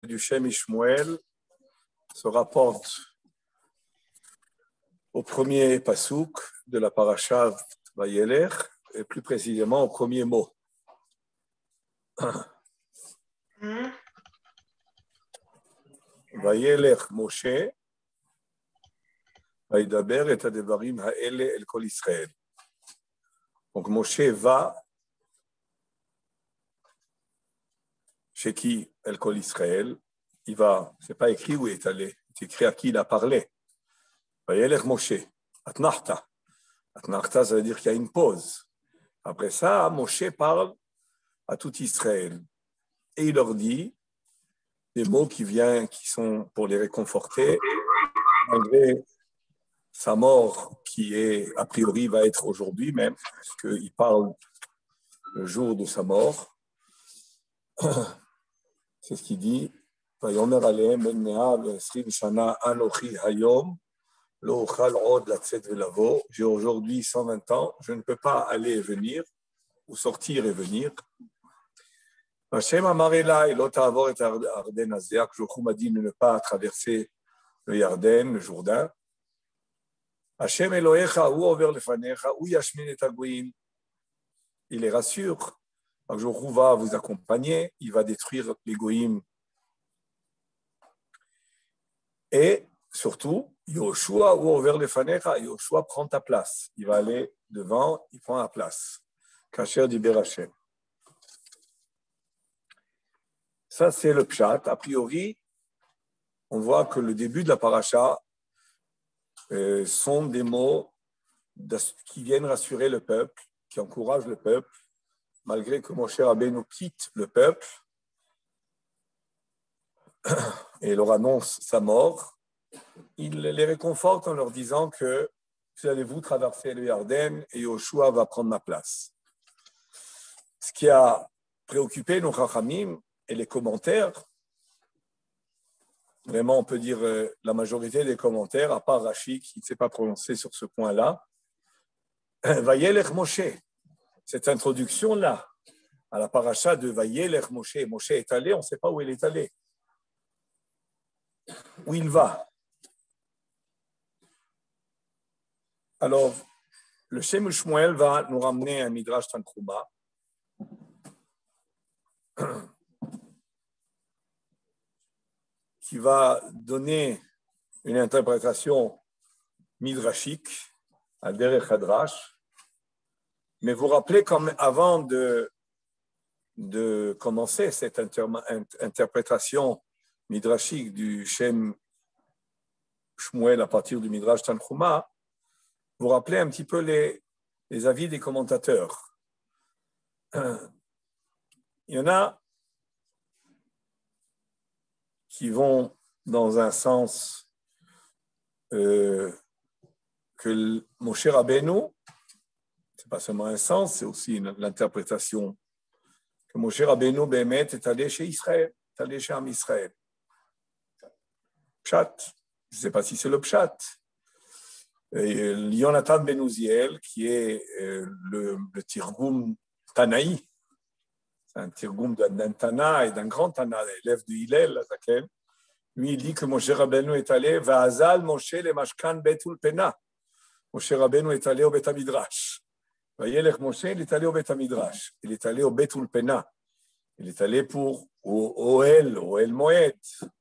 du Shem Ishmuel se rapporte au premier pasouk de la paracha Vayelech, et plus précisément au premier mot. Vayelech Moshe, Vaydaber et Adevarim Haele El Kol Israël. Donc Moshe va chez qui El Kol Israël. Il va, c'est pas écrit où il est allé, c'est écrit à qui il a parlé. Vayelech Moshe, Atnachta. Atnachta, ça veut dire qu'il y a une pause. Après ça, Moshe parle à tout Israël. Et il leur dit des mots qui sont pour les réconforter, malgré sa mort, qui est, a priori, va être aujourd'hui même, puisqu'il parle le jour de sa mort. C'est ce qu'il dit. Vayomer alehem ben mea ve'esrim shana anochi hayom lo ochal od latzet velavo. J'ai aujourd'hui 120 ans, je ne peux pas aller et venir, ou sortir et venir. Hashem amar elai lo ta'avor et Arden hazeh. Jochou m'a dit de ne pas traverser le Yarden, le Jourdain. Hashem Elohecha hu over lefanecha hu yashmin et hagoyim. Il les rassure. Jochou va vous accompagner, il va détruire les goyim. Et surtout, Yoshua hu over lefanecha. Yoshua prend ta place. Il va aller devant, il prend la place. Kasher diber Hashem. Ça, c'est le pshat. A priori, on voit que le début de la paracha sont des mots qui viennent rassurer le peuple, qui encouragent le peuple, malgré que Moshe Rabbeinu quitte le peuple et leur annonce sa mort. Il les réconforte en leur disant que vous allez-vous traverser le Yarden et Yoshua va prendre ma place. Ce qui a préoccupé nos Chachamim et les commentaires, vraiment on peut dire la majorité des commentaires, à part Rashi qui ne s'est pas prononcé sur ce point-là, Vayelech Moshe, cette introduction-là à la paracha de Vayelech Moshe, Moshe est allé, on ne sait pas où il est allé, où il va. Alors, le Shem Shmuel va nous ramener un Midrash Tanchuma qui va donner une interprétation midrashique à Derech Hadrash. Mais vous rappelez, comme avant de commencer cette interprétation midrashique du Shem Shmuel à partir du Midrash Tanchuma, vous rappelez un petit peu les avis des commentateurs. Il y en a qui vont dans un sens que Moshe Rabbeinu, c'est pas seulement un sens, c'est aussi l'interprétation que Moshe Rabbeinu Bémet est allé chez Israël, est allé chez Am Israël. Pshat, je ne sais pas si c'est le Pshat. Yonatan ben Uziel, qui est le Tirgoum Tanaï, c'est un Tirgoum d'un Tana et d'un grand Tana, l'élève de Hillel, lui il dit que Moshe Rabbeinu est allé Va'azal Moshe le Mashkan Betul Pena. Moshe Rabbeinu est allé au Bet HaMidrash. Vayelech Moshe, il est allé au Bet HaMidrash. Il est allé au Betul Pena. Il est allé pour Oel Moed.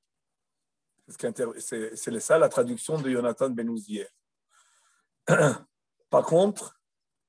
C'est ça la traduction de Yonatan ben Uziel. Par contre,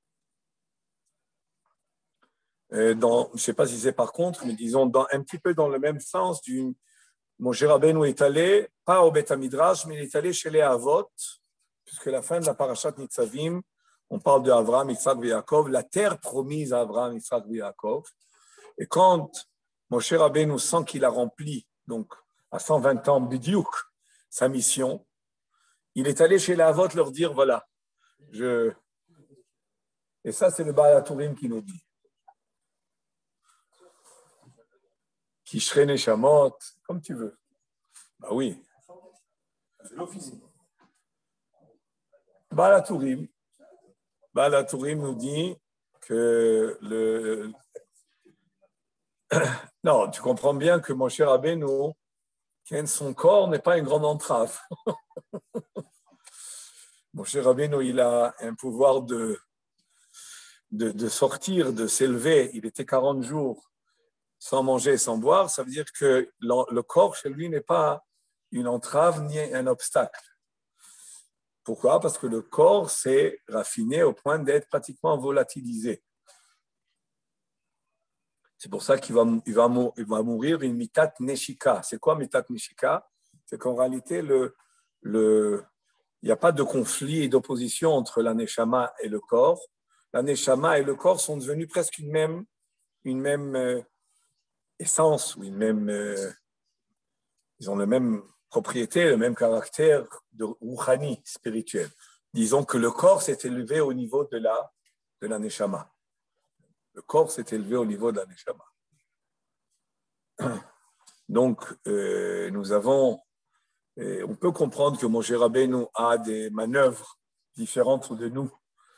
je ne sais pas si c'est par contre, mais disons un petit peu dans le même sens, Moshe Rabbeinu est allé, pas au Bet HaMidrash, mais il est allé chez les Avot, puisque la fin de la parashat Nitzavim, on parle de Avraham, Yitzhak et Yaakov, la terre promise à Avraham, Yitzhak et Yaakov. Et quand Moshe Rabbeinu sent qu'il a rempli, donc à 120 ans, bidiouk, sa mission, il est allé chez les Avot leur dire, voilà, et ça c'est le Baal HaTurim qui nous dit. Kishrei Neshamot, comme tu veux. Bah oui. C'est l'office. Baal HaTurim nous dit que non, tu comprends bien que Moshe Rabbeinu, Son corps n'est pas une grande entrave. Moshe Rabbeinu, il a un pouvoir de sortir, de s'élever. Il était 40 jours sans manger, sans boire. Ça veut dire que le corps chez lui n'est pas une entrave ni un obstacle. Pourquoi? Parce que le corps s'est raffiné au point d'être pratiquement volatilisé. C'est pour ça qu'il va mourir une mitat neshika. C'est quoi mitat neshika? C'est qu'en réalité, il n'y a pas de conflit et d'opposition entre la neshama et le corps. La neshama et le corps sont devenus presque une même essence, ou ils ont la même propriété, le même caractère de rouhani, spirituel. Disons que le corps s'est élevé au niveau de la neshama. Le corps s'est élevé au niveau de la neshama. Donc, on peut comprendre que Moshe Rabbeinu a des manœuvres différentes de nous.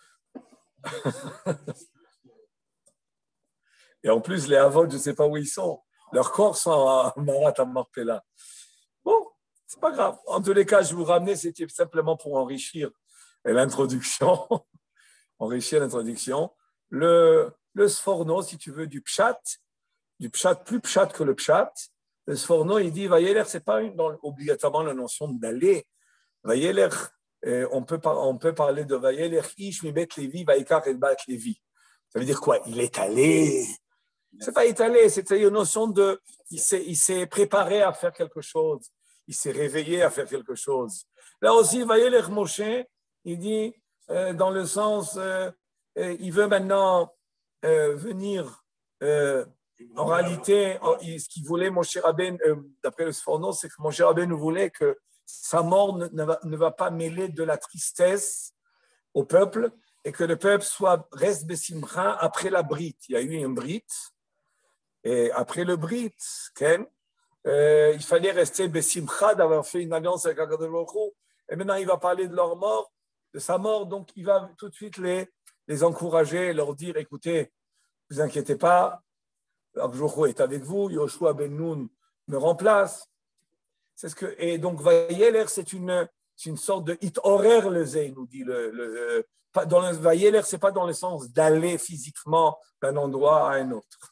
Et en plus, les Havot, je ne sais pas où ils sont. Leurs corps sont à Marat à Marpella. Bon, c'est pas grave. En tous les cas, je vous ramenais, c'était simplement pour enrichir l'introduction. Enrichir l'introduction. Le Sforno, si tu veux, du pshat, plus pshat que le pshat. Le Sforno, il dit, Vayeler, ce n'est pas obligatoirement la notion d'aller. Vayeler, on peut parler de Vayeler, Ish, Mibet Levi, Vaikar, et Bat Levi. Ça veut dire quoi? Il est allé. Ce n'est pas étalé, c'était une notion de. Il s'est préparé à faire quelque chose. Il s'est réveillé à faire quelque chose. Là aussi, Vayeler Moshe, il dit, dans le sens, il veut maintenant venir. En réalité, ce qu'il voulait, Moshe Rabbeinu, d'après le Sforno, c'est que Moshe Rabbeinu voulait que sa mort ne va pas mêler de la tristesse au peuple et que le peuple reste besimcha après la Brit. Il y a eu un Brit, et après le Brit, il fallait rester besimcha d'avoir fait une alliance avec Akadosh Baruch Hu. Et maintenant, il va parler de leur mort, de sa mort, donc il va tout de suite les encourager, leur dire, écoutez, ne vous inquiétez pas, Akadosh est avec vous, Yoshua ben Nun me remplace. Et donc, Vayeler, c'est une sorte de hit horaire, le Zé, nous dit Vayeler, ce n'est pas dans le sens d'aller physiquement d'un endroit à un autre.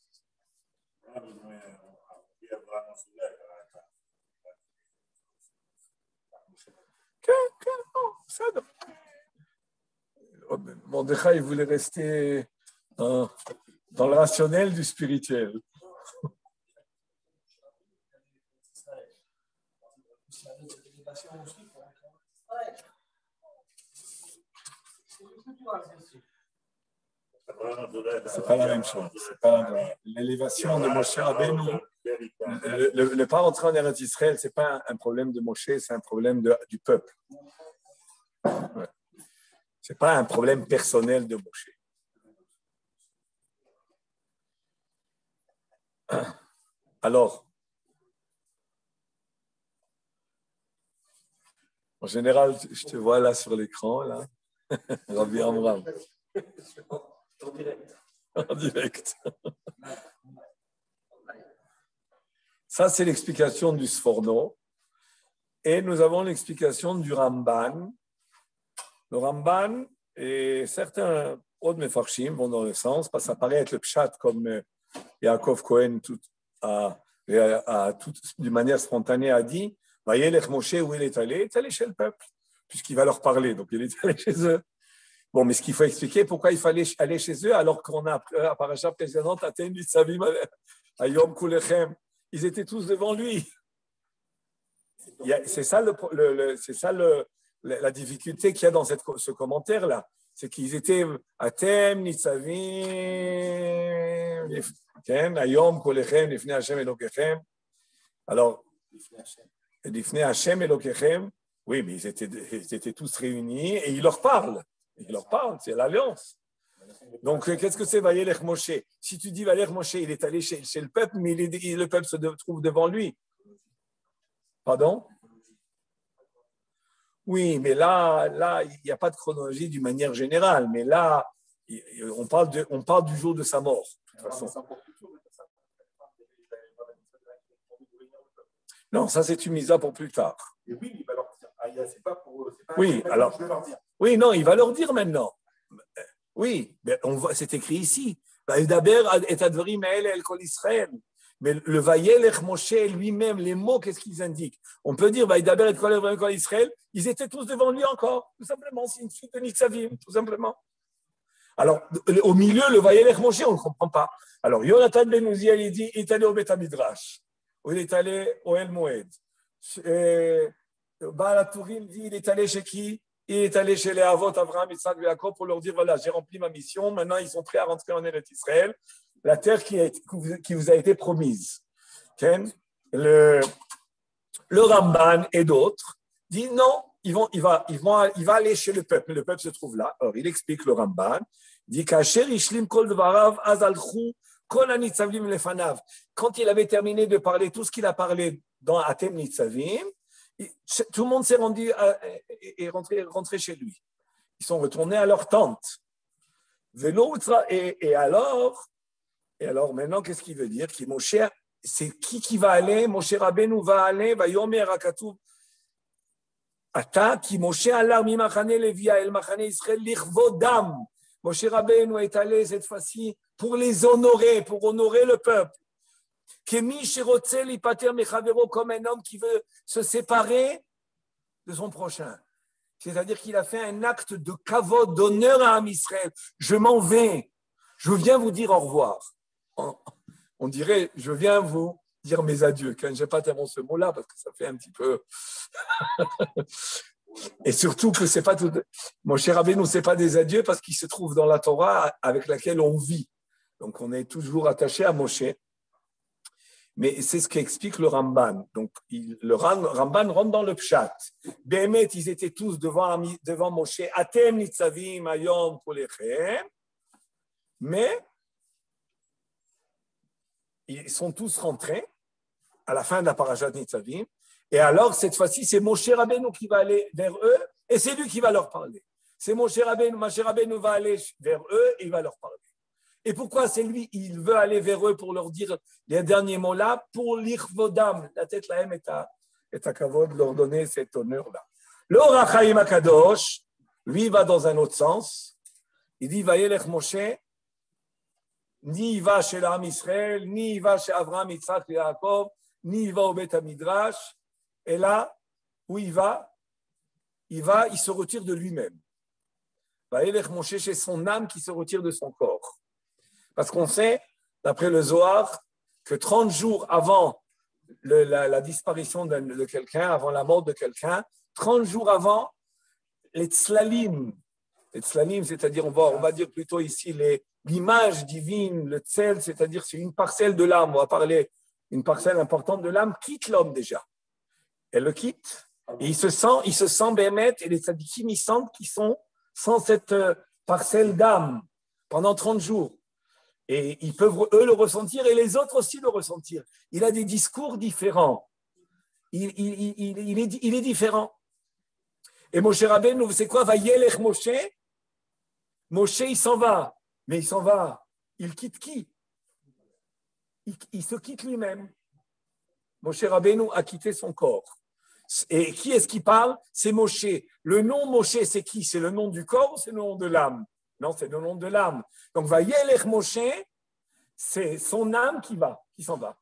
Mordechai voulait rester dans le rationnel du spirituel. C'est pas la même chose. L'élévation de Moshe Rabbeinu, le pas rentrer en Eretz Israël, c'est pas un problème de Moshe, c'est un problème du peuple. Ouais. C'est pas un problème personnel de Moshe. Alors, en général, je te vois là sur l'écran, là. Rabbi Amram. En direct. En direct. Ça, c'est l'explication du Sforno. Et nous avons l'explication du Ramban. Le Ramban et certains autres Mefarshim vont dans le sens, parce que ça paraît être le Pshat comme Yaakov Cohen d'une manière spontanée a dit, Vayelech Moshe, où il est allé chez le peuple, puisqu'il va leur parler, donc il est allé chez eux. Bon, mais ce qu'il faut expliquer, pourquoi il fallait aller chez eux alors qu'on a à paracha précédente, Atem Nitzavim Ayom Kulechem, ils étaient tous devant lui. C'est ça, la difficulté qu'il y a dans ce commentaire-là. C'est qu'ils étaient Atem Nitzavim Ayom Kulechem Lifnei Hashem Elokechem. Alors, Lifnei Hashem Elokechem, oui, mais ils étaient tous réunis et il leur parle. Il leur parle, c'est l'alliance. Donc, qu'est-ce que c'est Vayelech Moshe? Si tu dis Vayelech Moshe, il est allé chez le peuple, mais le peuple se trouve devant lui. Pardon? Oui, mais là, il n'y a pas de chronologie d'une manière générale. Mais là, on parle du jour de sa mort, de toute façon. Non, ça c'est une mise à pour plus tard. Et oui, il va leur dire. Ah, c'est pas pour. C'est pas Oui, alors. je vais leur dire. Oui, non, il va leur dire maintenant. Oui, mais on voit, c'est écrit ici. Vaïdaber et adverim el kol Israël. Mais le Vayelech Moshe lui-même, les mots, qu'est-ce qu'ils indiquent? On peut dire Vaïdaber et kol Israël, ils étaient tous devant lui encore, tout simplement. C'est une suite de Nitzavim, tout simplement. Alors, au milieu, le Vayelech Moshe, on ne comprend pas. Alors, Yonatan Ben Uziel, il dit, il est allé au Beth Midrash, ou il est allé au El Moed. Baal HaTurim dit, il est allé chez qui? Il est allé chez les Avot, Abraham, Isaac et Jacob pour leur dire, voilà, j'ai rempli ma mission, maintenant ils sont prêts à rentrer en Eretz Israël, la terre qui vous a été promise. Le Ramban et d'autres disent, non, il va aller chez le peuple, mais le peuple se trouve là. Alors, il explique le Ramban, dit qu'Asher Ishlim Kol Dvarav Azalchu Kol Anitzavim Lefanav. Quand il avait terminé de parler tout ce qu'il a parlé dans Atem Nitzavim, tout le monde s'est rendu et rentré chez lui. Ils sont retournés à leur tente. Et alors, maintenant, qu'est-ce qu'il veut dire? C'est qui va aller? Moshe Rabbeinu va aller, va yomer akatuv. Ata ki Moshe alar mi machane levia el machane Israël lichvodam. Moshe Rabbeinu est allé cette fois-ci pour les honorer, pour honorer le peuple. Comme un homme qui veut se séparer de son prochain. C'est-à-dire qu'il a fait un acte de kavod, d'honneur à Am Israël. Je m'en vais. Je viens vous dire au revoir. On dirait, je viens vous dire mes adieux. Quand je n'ai pas tellement ce mot-là, parce que ça fait un petit peu... Et surtout que c'est pas tout... Mon cher Rabbeinu, ce n'est pas des adieux parce qu'il se trouve dans la Torah avec laquelle on vit. Donc on est toujours attaché à Moshe. Mais c'est ce qu'explique le Ramban. Donc, le Ramban rentre dans le pshat. Béhémet, ils étaient tous devant Moshe. Atem nitzavim ayom kolechem. Mais, ils sont tous rentrés à la fin de la parashat nitzavim. Et alors, cette fois-ci, c'est Moshe Rabbeinu qui va aller vers eux et c'est lui qui va leur parler. C'est Moshe Rabbeinu va aller vers eux et il va leur parler. Et pourquoi c'est lui, il veut aller vers eux pour leur dire les derniers mots-là, pour l'Ichvodam, la tête la M est à kavod, leur donner cet honneur-là. Le Or HaChaim HaKadosh, lui, va dans un autre sens. Il dit, Vayelech Moshe, ni il va chez l'Am Israël, ni il va chez Abraham, Isaac et Jacob, ni il va au Beth Midrash. Et là, où il se retire de lui-même. Vayelech Moshe, c'est son âme qui se retire de son corps. Parce qu'on sait, d'après le Zohar, que 30 jours avant la disparition de quelqu'un, avant la mort de quelqu'un, 30 jours avant, les tzlalim, c'est-à-dire, on va dire plutôt ici l'image divine, le tsel, c'est-à-dire c'est une parcelle de l'âme, on va parler une parcelle importante de l'âme, quitte l'homme déjà. Elle le quitte, et il se sent bémet, et les tzadikim, ils sentent qu'ils sont sans cette parcelle d'âme pendant 30 jours. Et ils peuvent, eux, le ressentir et les autres aussi le ressentir. Il a des discours différents. Il est différent. Et Moshe Rabbeinu, c'est quoi? Vayelech Moshe. Moshe, il s'en va. Mais il s'en va. Il quitte qui? Il se quitte lui-même. Moshe Rabbeinu a quitté son corps. Et qui est-ce qui parle? C'est Moshe. Le nom Moshe, c'est qui? C'est le nom du corps ou c'est le nom de l'âme? Non, c'est le nom de l'âme. Donc, Vayelech Moshe, c'est son âme qui s'en va.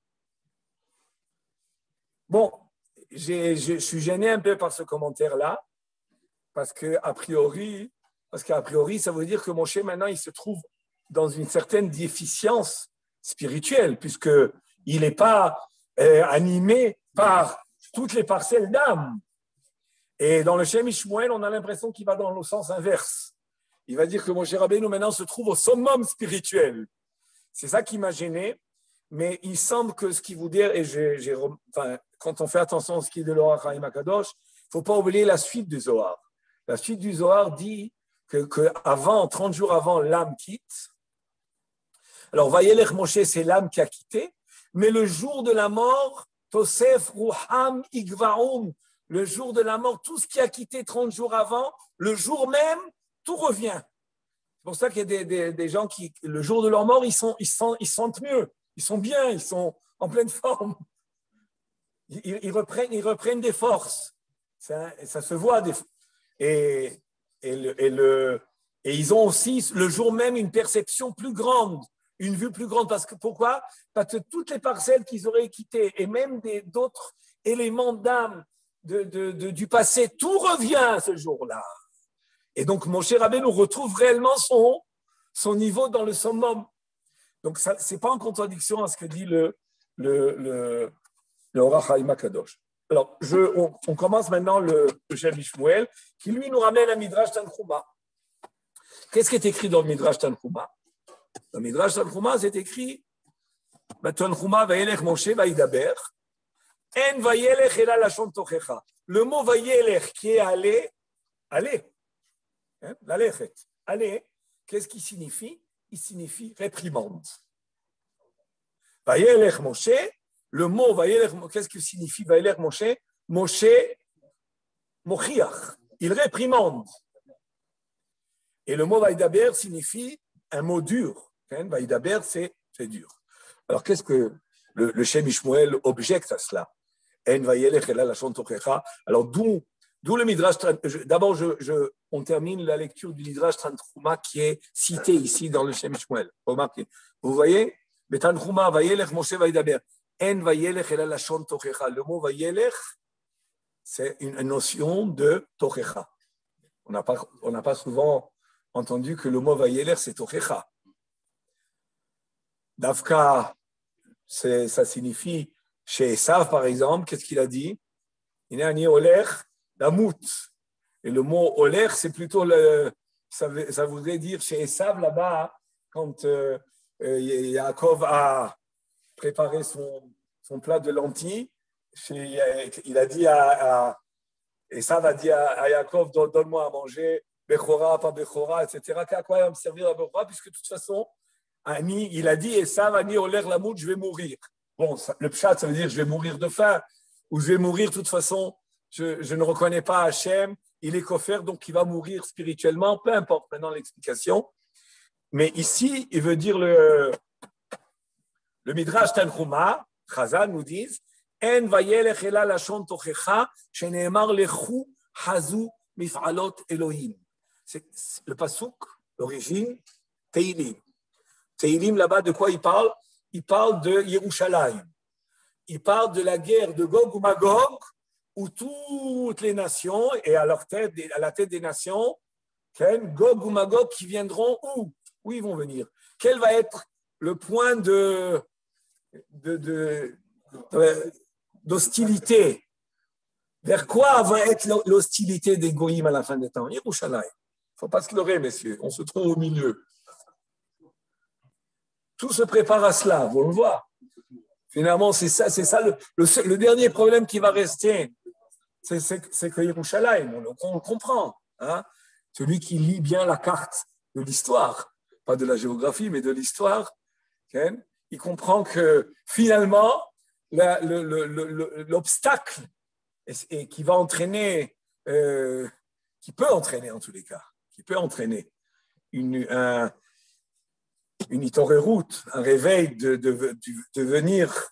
Bon, je suis gêné un peu par ce commentaire-là, parce qu'a priori, ça veut dire que Moshe, maintenant, il se trouve dans une certaine déficience spirituelle, puisqu'il n'est pas animé par toutes les parcelles d'âme. Et dans le Shem Ishmuel, on a l'impression qu'il va dans le sens inverse. Il va dire que Moshe Rabbeinu maintenant se trouve au summum spirituel. C'est ça qui m'a gêné, mais il semble que ce qu'il vous dit, et quand on fait attention à ce qui est de l'Or HaChaim HaKadosh, il ne faut pas oublier la suite du Zohar. La suite du Zohar dit que 30 jours avant, l'âme quitte. Alors, Vayelech Moshe, c'est l'âme qui a quitté, mais le jour de la mort, Tosef Ruham Igvaum, le jour de la mort, tout ce qui a quitté 30 jours avant, le jour même, tout revient. C'est pour ça qu'il y a des gens qui, le jour de leur mort, ils sentent mieux, ils sont bien, ils sont en pleine forme. ils reprennent des forces. Ça se voit. Et ils ont aussi, le jour même, une perception plus grande, une vue plus grande. Pourquoi? Parce que toutes les parcelles qu'ils auraient quittées, et même d'autres éléments d'âme du passé, tout revient ce jour-là. Et donc, Moshe Rabbeinu retrouve réellement son niveau dans le summum. Donc, ce n'est pas en contradiction à ce que dit le Orach Chaim HaKadosh. Alors, on commence maintenant le Shem Shmuel, qui lui nous ramène à Midrash Tanchuma. Qu'est-ce qui est écrit dans le Midrash Tanchuma? Dans le Midrash Tanchuma, c'est écrit Tanchuma vayelech Moshe vayidaber, en vayelech ela lashon tochecha. Le mot vayelech qui est aller, l'alechet, aller, qu'est-ce qu'il signifie? Il signifie réprimande. Vayelech Moshe, le mot Vayelech, qu'est-ce que signifie Vayelech Moshe? Moshe Mochiach, il réprimande. Et le mot Vaïdaber signifie un mot dur. Vaïdaber, c'est dur. Alors, qu'est-ce que le Shem Shmuel objecte à cela? En Vayelech ela lashon tochecha. Alors, d'où le Midrash. D'abord, on termine la lecture du Midrash Tanchuma qui est cité ici dans le Shem Shmuel. Remarquez. Vous voyez? Tanchuma, Vayelech Moshe Vaïdaber. En vayelech ela lashon tochecha. Le mot vayelech, c'est une notion de tochecha. On n'a pas souvent entendu que le mot vayelech, c'est tochecha. Davka, ça signifie, chez Esav par exemple, qu'est-ce qu'il a dit? Il a dit olech, damut. Et le mot olech, c'est plutôt ça voudrait dire chez Esav là-bas, quand Yaakov a préparé son plat de lentilles, il a dit Esav a dit à Yaakov, donne-moi à manger, Bechora, pas Bechora, etc. À quoi il va me servir la Bechora? Puisque de toute façon, il a dit, Esav a dit, Oler Lamout, je vais mourir. Bon, le pshat, ça veut dire, je vais mourir de faim, ou je vais mourir de toute façon, je ne reconnais pas Hachem, il est kofer, donc il va mourir spirituellement, peu importe maintenant l'explication. Mais ici, il veut dire le Midrash Tanchuma, Chazal nous disent, En vayelech ela lashon tochecha, sheneemar lechu hazu mif'alot Elohim. C'est le pasuk, l'origine, Teilim. Teilim, là-bas, de quoi il parle? Il parle de Yerushalayim. Il parle de la guerre de Gog ou Magog, où toutes les nations, et à la tête des nations, Gog ou Magog qui viendront où? Où ils vont venir? Quel va être le point d'hostilité? Vers quoi va être l'hostilité des Goïm à la fin des temps? Yerushalayim. Il ne faut pas se leurrer, messieurs. On se trouve au milieu. Tout se prépare à cela, vous le voyez. Finalement, c'est ça le dernier problème qui va rester. C'est que Yerushalayim, on le comprend. Hein? Celui qui lit bien la carte de l'histoire, pas de la géographie, mais de l'histoire, il comprend que finalement, l'obstacle et qui va entraîner, qui peut entraîner en tous les cas, qui peut entraîner une itorerut, un réveil de venir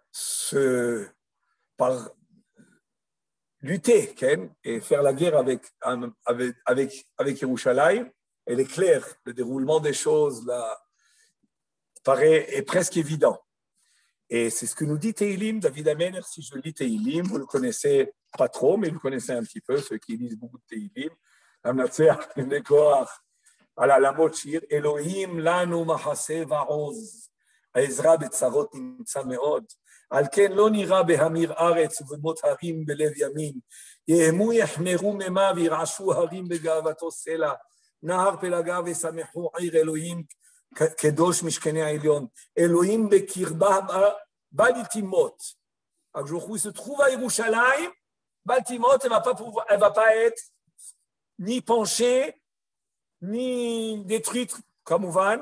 lutter et faire la guerre avec Yerushalayim. Elle est claire, le déroulement des choses là est presque évident. Et c'est ce que nous dit Teilim, David Amener. Si je lis Teilim, vous ne le connaissez pas trop, mais vous le connaissez un petit peu, ceux qui lisent beaucoup de Teilim. Amnatseach, Nekoach, ala lamot shir, Elohim lanu mahase va'oz, העזרה בצרות נמצא מאוד. על כן לא נראה בהמיר ארץ ובמות הרים בלב ימין. יהמו יחמרו ממה וירעשו הרים בגאוותו סלע. נהר פלגיו ושמחו עיר אלוהים קדוש משכני העליון. אלוהים בקרבה בלתימות. Alors, il se trouve à Yerushalayim, Baltimore, elle ne va pas être ni penchée, ni détruite, comme Ouvan.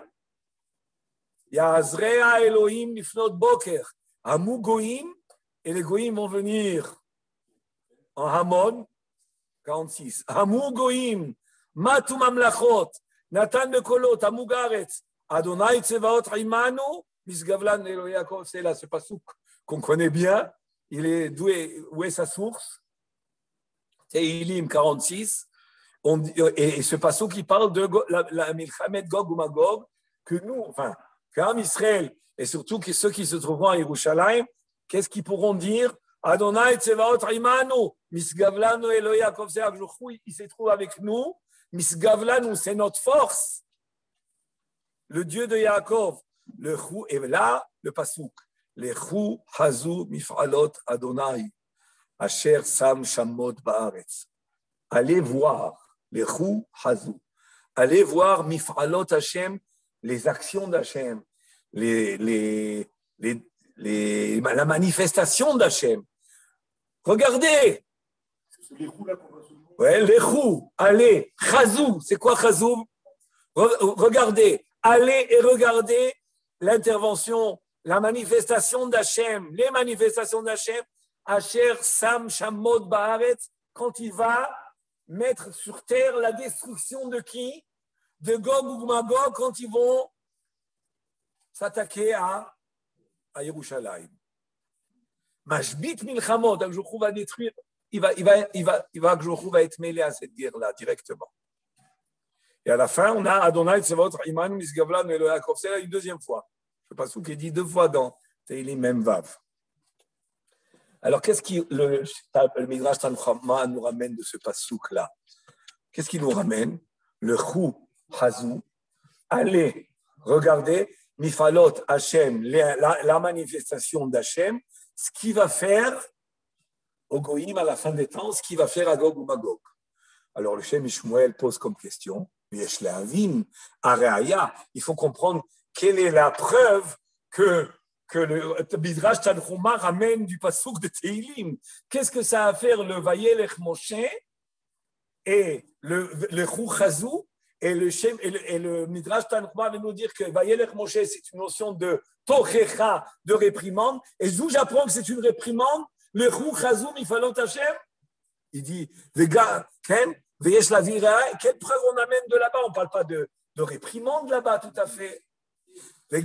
Yazrea Elohim Nifnot Boker. Amou Goïm, et les Goïm vont venir en Hamon, 46. Amou Goïm, Matou Mamlachot, Nathan de Kolot, Amou Garetz, Adonai Tsevaot Imanu, Misgavlan Elo Yaakov, c'est là, ce pasouk qu'on connaît bien, où est sa source? Teilim 46. Et ce passage qui parle de la Milchamet Gog ou Magog, que nous, enfin, qu'Am Israël, et surtout que ceux qui se trouveront à Yerushalayim, qu'est-ce qu'ils pourront dire? Adonai Tsevaot Imanu, Misgavlanu Eloi Yaakov, il se trouve avec nous, Misgavlanu, c'est notre force. Le Dieu de Yaakov, le Chou, et là, le Pasuk, le Chou Hazu Mifalot Adonai, Asher Sam Shamot Baaretz. Allez voir. Les Chou Hazou. Allez voir Mif'alot Hashem, les actions d'Hashem, la manifestation d'Hashem. Regardez. C'est les roues là qu'on va se voir. Ouais, les Chou. Allez. Hazou. C'est quoi Hazou? Regardez. Allez et regardez l'intervention, la manifestation d'Hashem, les manifestations d'Hashem. Asher Sam Shamot Baaretz, quand il va mettre sur terre la destruction de qui? De Gog ou Magog quand ils vont s'attaquer à Yerushalayim. Mashbit Milchamot, Akjouchou va détruire, Akjouchou va être mêlé à cette guerre-là directement. Et à la fin, on a Adonai Tsevot Iman Misgavlan Elo Yaakov. C'est là une deuxième fois. Je ne sais pas ce qui est dit 2 fois dans Teilim Mem Vav. Alors, qu'est-ce que le Midrash Tanchuma nous ramène de ce passouk-là? Qu'est-ce qu'il nous ramène? Le Chou Hazou. Allez, regardez, Mifalot Hashem, la manifestation d'Hashem, ce qu'il va faire au Goïm à la fin des temps, ce qu'il va faire à Gog ou Magog. Alors, le Shem Shmuel pose comme question, Yesh Le'avim, Areaya, il faut comprendre quelle est la preuve que le Midrash Tanchuma ramène du passouk de Teilim. Qu'est-ce que ça a à faire le Vayelech Moshe et le Chou Chazou et le Midrash Tanchuma va nous dire que Vayelech Moshe, c'est une notion de Tochecha, de réprimande, et d'où j'apprends que c'est une réprimande, le Chou Chazou Mifalot Hashem. Il dit, Veyesh la vira, quelle preuve on amène de là-bas? On ne parle pas de réprimande là-bas, tout à fait. Et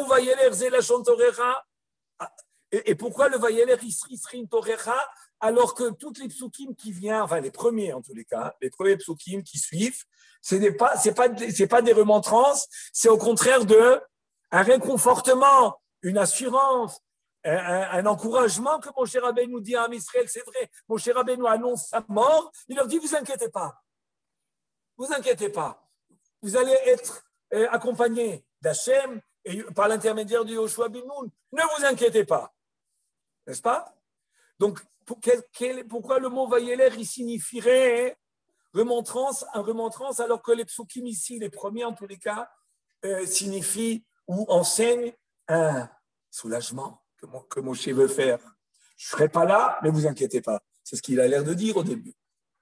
pourquoi le Vayeler Isrin Torecha alors que toutes les psukim qui viennent, enfin les premiers en tous les cas, les premiers psukim qui suivent, c'est pas des remontrances, c'est au contraire un réconfortement, une assurance, un encouragement que Moshe Rabbeinu nous dit à Israël, c'est vrai. Moshe Rabbeinu annonce sa mort, il leur dit vous inquiétez pas, vous allez être accompagnés d'Hachem et par l'intermédiaire de Yoshua ben Nun. Ne vous inquiétez pas. N'est-ce pas? Donc, pourquoi le mot Vayeler, il signifierait remontrance alors que les psukim ici, les premiers en tous les cas, signifient ou enseignent un soulagement que Moshe veut faire. Je ne serai pas là, mais vous inquiétez pas. C'est ce qu'il a l'air de dire au début.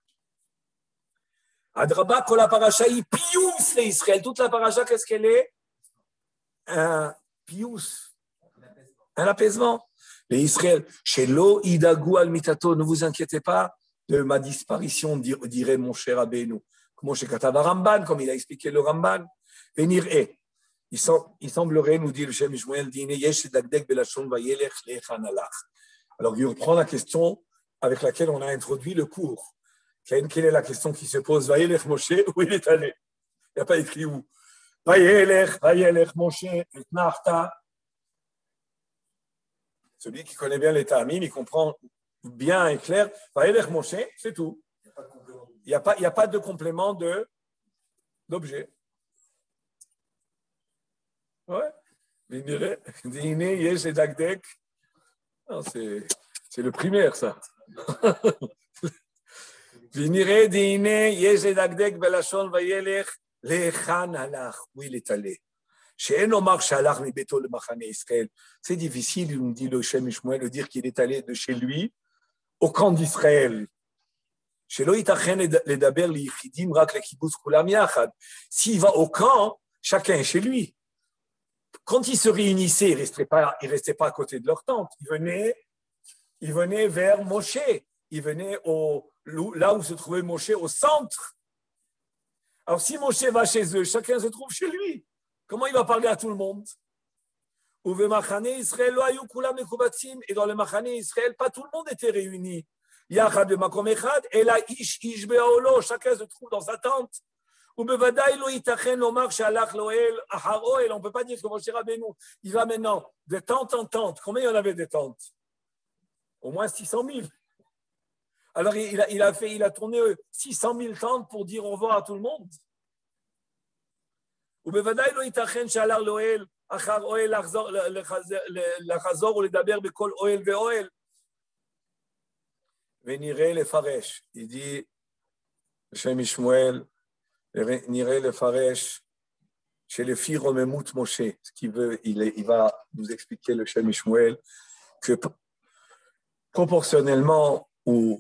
Adraba, kol la paracha, pius le Israël. Toute la paracha, qu'est-ce qu'elle est? Un pius, un apaisement. Les Israël, chez lo idagu al mitato, ne vous inquiétez pas de ma disparition, dirait mon cher Rabbeinu. Comme chez Katava Ramban, comme il a expliqué le Ramban. Venir et. Il semblerait, nous dit le Shem Shmuel, alors il reprend la question avec laquelle on a introduit le cours. Quelle est la question qui se pose? Vayelech Moshe, où il est allé? Il n'y a pas écrit où. Vayelech Moshe, et Narta. Celui qui connaît bien les Ta'amim, il comprend bien et clair. Vayelech Moshe, c'est tout. Il n'y a pas de complément d'objet. Ouais. C'est le primaire, ça. Où il est allé? C'est difficile, nous dit le Shem Shmuel, de dire qu'il est allé de chez lui au camp d'Israël. S'il va au camp, chacun est chez lui. Quand ils se réunissaient, ils ne restaient pas à côté de leur tente. Ils venaient vers Moshe. Ils venaient là où se trouvait Moshe, au centre. Alors, si Moshe va chez eux, chacun se trouve chez lui. Comment il va parler à tout le monde? Et dans le Machane Israël, pas tout le monde était réuni. Yachad b'makom echad, et là, ish be'aolo, chacun se trouve dans sa tente. On ne peut pas dire que Moshe Rabbeinu, il va maintenant de tente en tente. Combien il y en avait des tentes? Au moins 600 000. Alors il a tourné 600 000 tentes pour dire au revoir à tout le monde. Il dit, Shem Ishmuel, Niré le Faresh, chez les filles Romemout Moshe, ce qu'il veut, il va nous expliquer le Shem Ishmuel, que proportionnellement ou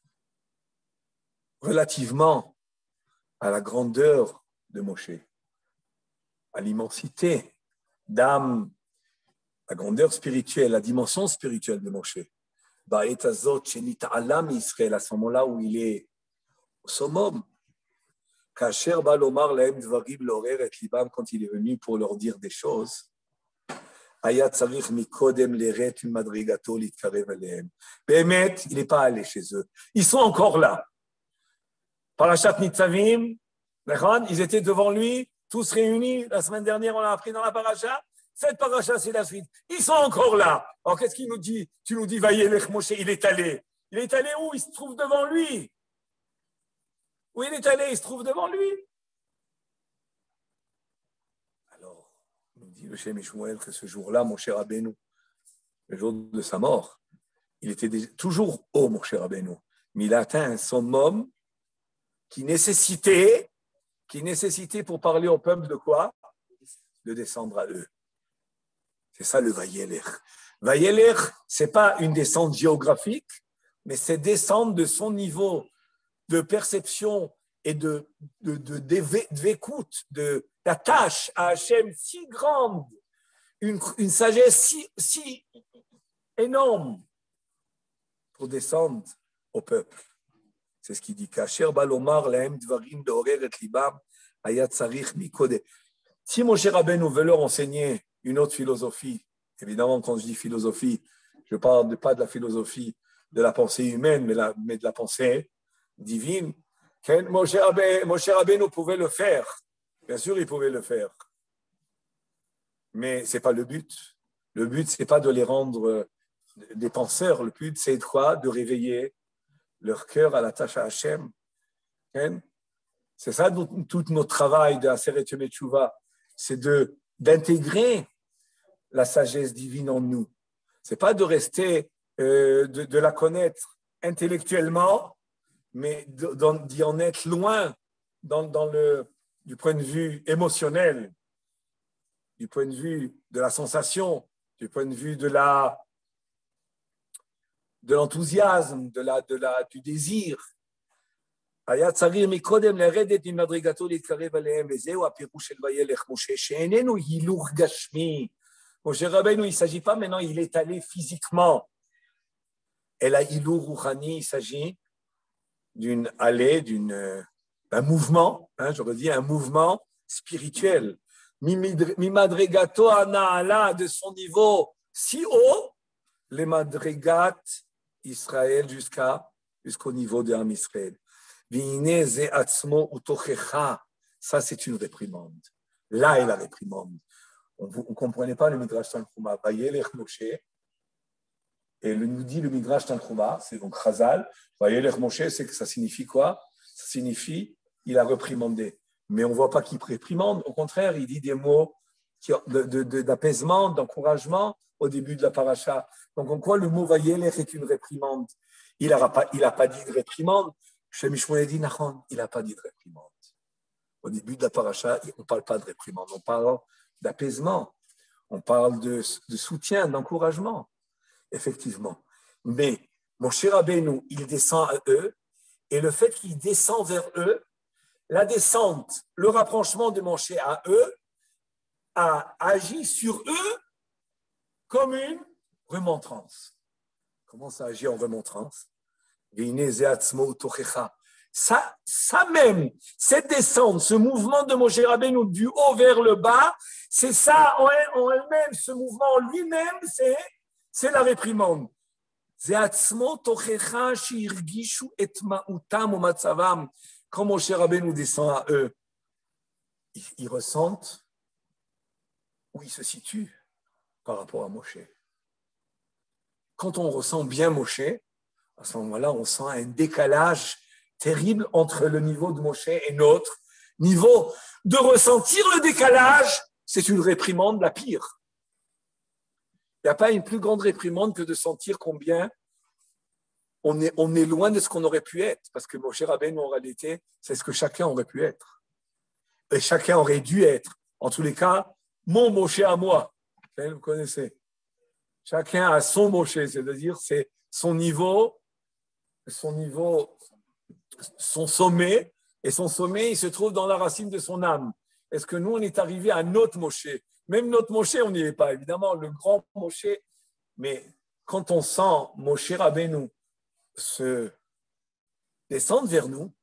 relativement à la grandeur de Moshe, à l'immensité d'âme, la grandeur spirituelle, la dimension spirituelle de Moshe, Ba'et Azot, Shenit Alam Israël, à ce moment-là où il est au summum, Kacher Balomar Laem Dvarim Lorer et Libam, quand il est venu pour leur dire des choses, Ayat Sarich Mikodem Leret Madrigato Litkarev Aleem. Bémet, il n'est pas allé chez eux. Ils sont encore là. Parashat Nitzavim, ils étaient devant lui, tous réunis. La semaine dernière, on l'a appris dans la paracha. Cette paracha, c'est la suite. Ils sont encore là. Alors, qu'est-ce qu'il nous dit? Tu nous dis, Vayelech Moshe, il est allé. Il est allé où? Il se trouve devant lui. Où il est allé? Il se trouve devant lui. Alors, nous dit le Shem Ishmuel que ce jour-là, Moshe Rabbeinu, le jour de sa mort, il était toujours haut, Moshe Rabbeinu. Mais il a atteint un summum qui nécessitait pour parler au peuple de quoi? De descendre à eux. C'est ça le Vayelech. Vayelech, ce n'est pas une descente géographique, mais c'est descendre de son niveau de perception et d'écoute, d'attache à Hachem si grande, une sagesse si énorme pour descendre au peuple. C'est ce qu'il dit. Kasher balomar lahem dvarim deorer et libam ayat sarich mikode. Si Moshe Rabbeinu veut leur enseigner une autre philosophie, évidemment, quand je dis philosophie, je ne parle pas de la philosophie de la pensée humaine, mais de la pensée divine. Moshe Rabbeinu pouvait le faire. Bien sûr, il pouvait le faire. Mais ce n'est pas le but. Le but, ce n'est pas de les rendre des penseurs. Le but, c'est de quoi? De réveiller leur cœur à la tâche à Hachem. C'est ça tout notre travail de Aseret Yemei Teshuvah. C'est d'intégrer la sagesse divine en nous. Ce n'est pas de rester, de la connaître intellectuellement, mais d'y en être loin du point de vue émotionnel, du point de vue de la sensation, du point de vue de l'enthousiasme, du désir. היה צריך מקודם לרדת ממדרגתו להתקרב אליהם, וזהו הפירוש של וילך משה, שאיננו הילוך גשמי. משה רבנו, il ne s'agit pas maintenant, il est allé physiquement. אלא הילוך רוחני, il s'agit d'une allée, d'un mouvement, j'aurais dit un mouvement spirituel. Mimadregato anaala, de son niveau si haut, les madregat Israël jusqu'au niveau de Am Israël. Ça, c'est une réprimande. Là est la réprimande. On ne comprenait pas le Midrash Tanchuma. Vayelech Moshe. Et nous dit le Midrash Tanchuma, c'est donc Chazal. Vayelech Moshe, c'est que ça signifie quoi? Ça signifie il a réprimandé. Mais on ne voit pas qu'il réprimande. Au contraire, il dit des mots d'apaisement, d'encouragement au début de la paracha. Donc, en quoi le mot Vayelech est une réprimande? Il n'a pas dit de réprimande. Shem Ishmuel dit, il n'a pas dit de réprimande. Au début de la paracha, on ne parle pas de réprimande, on parle d'apaisement, on parle de soutien, d'encouragement, effectivement. Mais Moshe Rabbeinu, il descend à eux, et le fait qu'il descend vers eux, la descente, le rapprochement de Moshe à eux, a agi sur eux comme une remontrance. Comment ça agit en remontrance? ça même, cette descente, ce mouvement de Moshe Rabbeinu du haut vers le bas, c'est ça en elle-même, ce mouvement en lui-même, c'est la réprimande. Quand Moshe Rabbeinu descend à eux, ils ressentent où ils se situent par rapport à Moshe. Quand on ressent bien Moshe, à ce moment-là, on sent un décalage terrible entre le niveau de Moshe et notre niveau. De ressentir le décalage, c'est une réprimande la pire. Il n'y a pas une plus grande réprimande que de sentir combien on est loin de ce qu'on aurait pu être. Parce que Moshe Rabbeinu, en réalité, c'est ce que chacun aurait pu être. Et chacun aurait dû être. En tous les cas, mon Moshe à moi. Vous connaissez. Chacun a son Moshe, c'est-à-dire c'est son niveau, son sommet, et son sommet, il se trouve dans la racine de son âme. Est-ce que nous, on est arrivé à notre Moshe? Même notre Moshe, on n'y est pas, évidemment, le grand Moshe. Mais quand on sent Moshe Rabbeinu se descendre vers nous,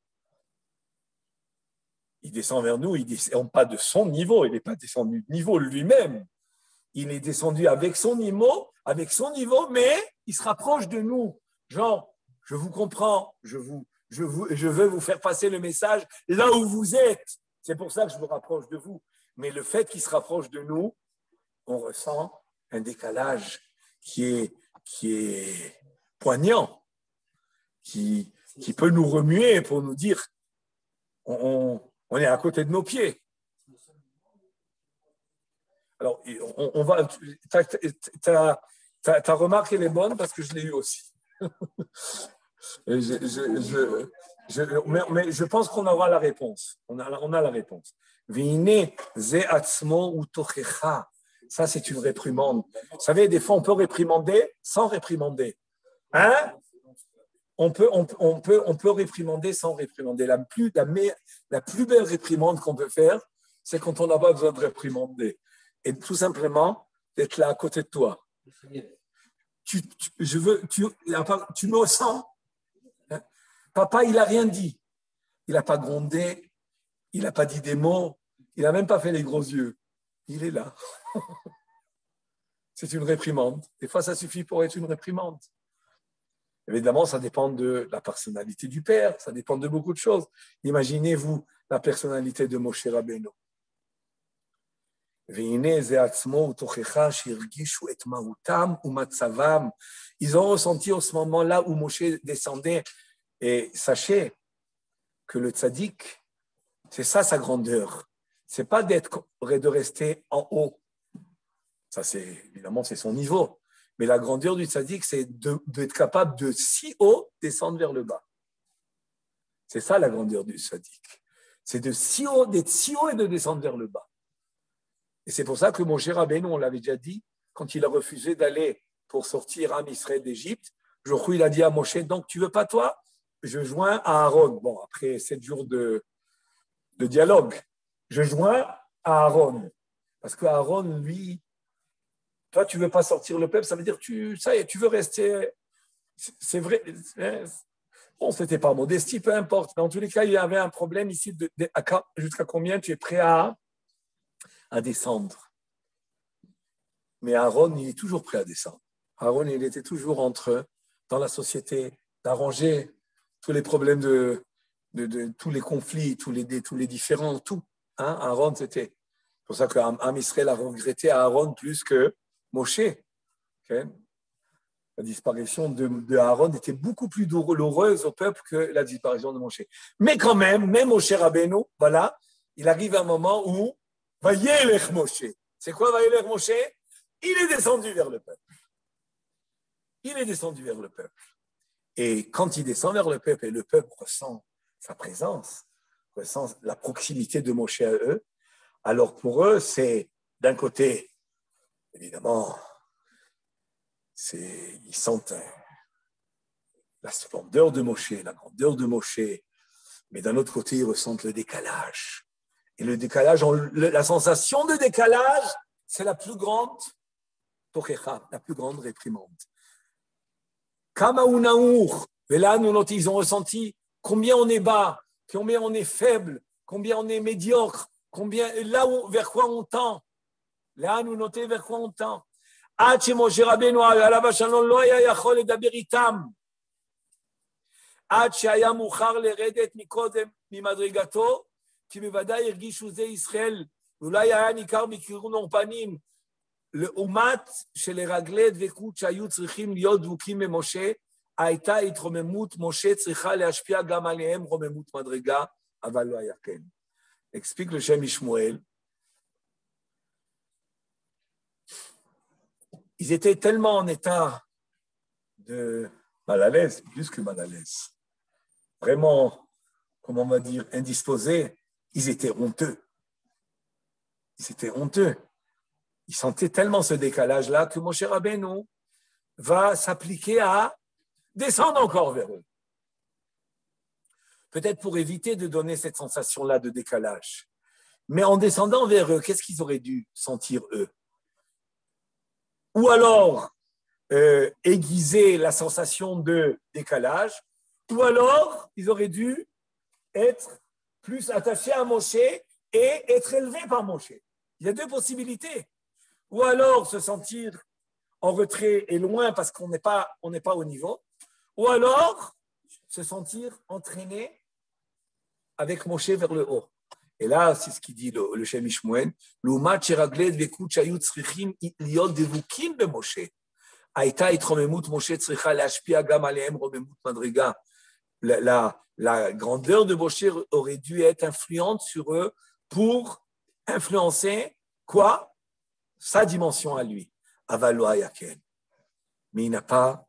il descend vers nous, il ne descend pas de son niveau, il n'est pas descendu de niveau lui-même. Il est descendu avec son niveau, mais il se rapproche de nous. Genre, je vous comprends, je veux vous faire passer le message là où vous êtes. C'est pour ça que je me rapproche de vous. Mais le fait qu'il se rapproche de nous, on ressent un décalage qui est poignant, qui peut nous remuer pour nous dire on est à côté de nos pieds. Alors, on va. Ta remarque, elle est bonne parce que je l'ai eu aussi. Mais je pense qu'on aura la réponse. On a la réponse. Ça, c'est une réprimande. Vous savez, des fois, on peut réprimander sans réprimander. Hein? On peut réprimander sans réprimander. La plus belle réprimande qu'on peut faire, c'est quand on n'a pas besoin de réprimander. Et tout simplement, d'être là à côté de toi. Tu me sens. Hein? Papa, il n'a rien dit. Il n'a pas grondé. Il n'a pas dit des mots. Il n'a même pas fait les gros yeux. Il est là. C'est une réprimande. Des fois, ça suffit pour être une réprimande. Évidemment, ça dépend de la personnalité du père. Ça dépend de beaucoup de choses. Imaginez-vous la personnalité de Moshe Rabbeinu. Ils ont ressenti au ce moment-là où Moshe descendait. Et sachez que le tzaddik, c'est ça sa grandeur. C'est pas de rester en haut. Ça, évidemment, c'est son niveau. Mais la grandeur du tzaddik, c'est d'être capable de si haut descendre vers le bas. C'est ça la grandeur du tzaddik. C'est d'être si haut et de descendre vers le bas. Et c'est pour ça que Moshe Rabbeinu, on l'avait déjà dit, quand il a refusé d'aller pour sortir Am Israël d'Égypte, il a dit à Moshe, donc tu veux pas toi? Je joins à Aaron. Bon, après 7 jours de dialogue, je joins à Aaron. Parce que Aaron, lui, toi, tu veux pas sortir le peuple, ça veut dire tu veux rester. C'est vrai. Bon, c'était pas modestie, peu importe. Mais en tous les cas, il y avait un problème ici. Jusqu'à combien tu es prêt à descendre? Mais Aaron, il est toujours prêt à descendre. Aaron, il était toujours dans la société, d'arranger tous les problèmes de tous les conflits, tous les différends, tout. Hein? Aaron, c'était pour ça qu'Am Israël a regretté Aaron plus que Moshe. Okay? La disparition de Aaron était beaucoup plus douloureuse au peuple que la disparition de Moshe. Mais quand même Moshe Rabbeinu, voilà, il arrive un moment où Vayelech Moshe. C'est quoi Vayelech Moshe? Il est descendu vers le peuple. Et quand il descend vers le peuple et le peuple ressent sa présence, ressent la proximité de Moshe à eux, alors pour eux, c'est d'un côté, évidemment, ils sentent la splendeur de Moshe, la grandeur de Moshe, mais d'un autre côté, ils ressentent le décalage. Et le décalage, la sensation de décalage, c'est la plus grande tochecha, la plus grande réprimande. Kama unaour, ils ont ressenti combien on est bas, combien on est faible, combien on est médiocre, combien, vers quoi on tend. Là, nous notons vers quoi on tend. עד שמשה רבנו עליו השלום לא היה יכול לדבר איתם, עד שהיה מאוחר לרדת מקודם ממדרגתו, כי בוודאי הרגישו זה ישראל, ואולי היה ניכר בקירון עורפנים, לעומת שלרגלי דבקות שהיו צריכים להיות דבוקים במשה, הייתה התרוממות משה צריכה להשפיע גם עליהם רוממות מדרגה, אבל לא היה כן. explique le Shem Ishmael. Ils étaient tellement en état de mal à l'aise, plus que mal à l'aise. Vraiment, comment on va dire, indisposés. Ils étaient honteux. Ils étaient honteux. Ils sentaient tellement ce décalage-là que Moshe Rabbeinu va s'appliquer à descendre encore vers eux. Peut-être pour éviter de donner cette sensation-là de décalage. Mais en descendant vers eux, qu'est-ce qu'ils auraient dû sentir eux? Ou alors aiguiser la sensation de décalage, ou alors ils auraient dû être plus attachés à Moshe et être élevés par Moshe. Il y a deux possibilités. Ou alors se sentir en retrait et loin parce qu'on n'est pas au niveau, ou alors se sentir entraîné avec Moshe vers le haut. Et là, c'est ce qu'il dit le Shem Ishmael. L'umat sheragled vekut shayut tzrichim liot devukim b'Moshe. Aïta itromemut Moshe tzricha leashpia gam alehem romemut madriga. La grandeur de Moshe aurait dû être influente sur eux pour influencer quoi? Sa dimension à lui. Aval lo haya ken. Mais il n'a pas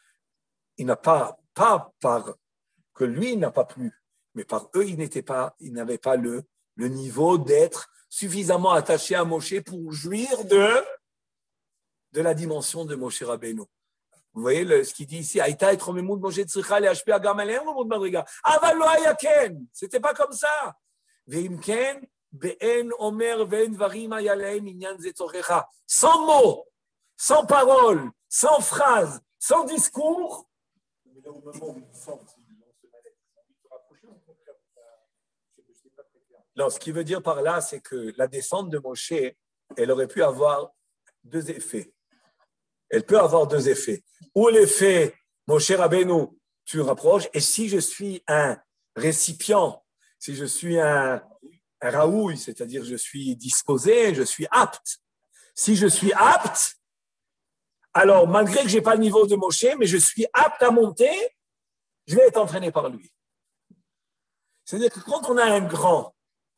par que lui il n'a pas plu, mais par eux il n'avait pas le niveau d'être suffisamment attaché à Moshe pour jouir de la dimension de Moshe Rabbeinu. Vous voyez ce qu'il dit ici, Aïta et Tromemut Moshe Tzricha leashpia gam alehem romemut madriga. Aval lo haya ken. C'était pas comme ça. Ve'im ken be'en omer ve'en dvarim haya lahem inyan ze tzorchecha. Sans mots, sans paroles, sans phrases, sans discours. Mais là, au moment où ils sentent, ils se rapprocher, au contraire, c'est pas très clair. Non, ce qui veut dire par là, c'est que la descente de Moshe, elle aurait pu avoir deux effets. Elle peut avoir deux effets. Ou l'effet, Moshe Rabbeinu, tu rapproches, et si je suis un récipient, si je suis un raoui, c'est-à-dire je suis disposé, je suis apte. Si je suis apte, alors malgré que je n'ai pas le niveau de Moshe, mais je suis apte à monter, je vais être entraîné par lui. C'est-à-dire que quand on a un grand,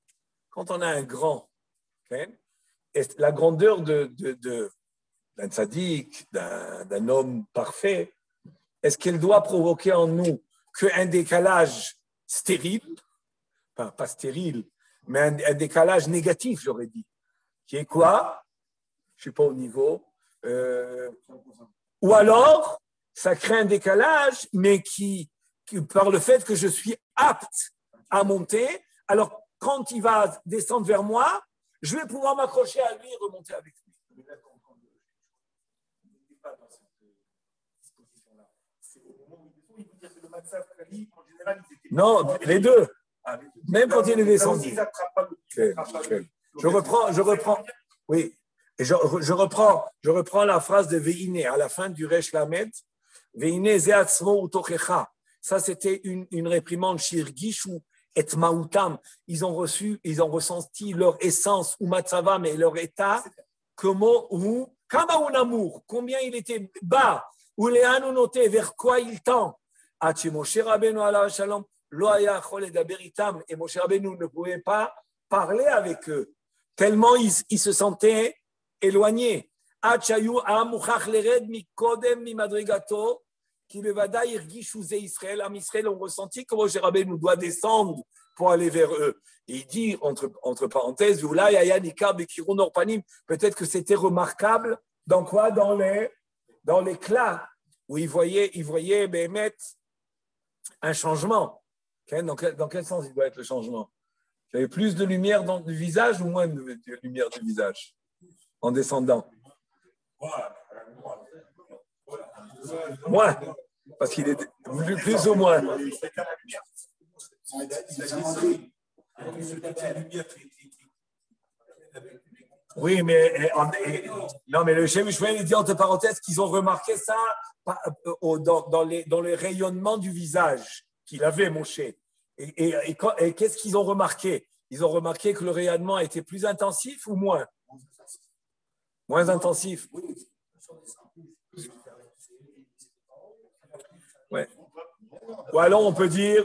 okay, et la grandeur d'un tzaddik, d'un homme parfait, est-ce qu'elle doit provoquer en nous qu'un décalage stérile, enfin, pas stérile, mais un décalage négatif, j'aurais dit, qui est quoi? Je ne suis pas au niveau. Ou alors, ça crée un décalage, mais qui, par le fait que je suis apte à monter, alors quand il va descendre vers moi, je vais pouvoir m'accrocher à lui et remonter avec lui. Non, les deux. Même quand il est descendu. Je reprends. Oui. Et je reprends la phrase de Veine à la fin du Resh Lamed. Veine ze atzmo utochecha. Ça, c'était une réprimande shirgishu et mautam. Ils ont ressenti leur essence ou matzava, mais leur état, comment ou kama un amour, combien il était bas, ou leanu noté, vers quoi il tend. Achi Moshe Rabbeinu alav shalom lo haya chol ledaber itam, et Moshe Rabbeinu ne pouvait pas parler avec eux tellement ils se sentaient éloignés. Achayu amuchach lered mikodem mimadrigato. Qui bevadaï irgishu ze Israël, Am Israël ont ressenti que Moshe Rabbeinu doit descendre pour aller vers eux. Et il dit, entre parenthèses, peut-être que c'était remarquable, dans quoi? Dans l'éclat, où il voyait Béhémet un changement. Dans quel sens il doit être le changement? Il y avait plus de lumière dans le visage ou moins de lumière du visage en descendant? Moins, parce qu'il est plus ou moins. Il a détruit. Oui, mais non, mais le Shem Shmuel dit entre parenthèses qu'ils ont remarqué ça dans les rayonnements du visage qu'il avait, Moshe. Et qu'est-ce qu'ils ont remarqué? Ils ont remarqué que le rayonnement était plus intensif ou moins? Moins intensif. Ouais. Ou alors on peut dire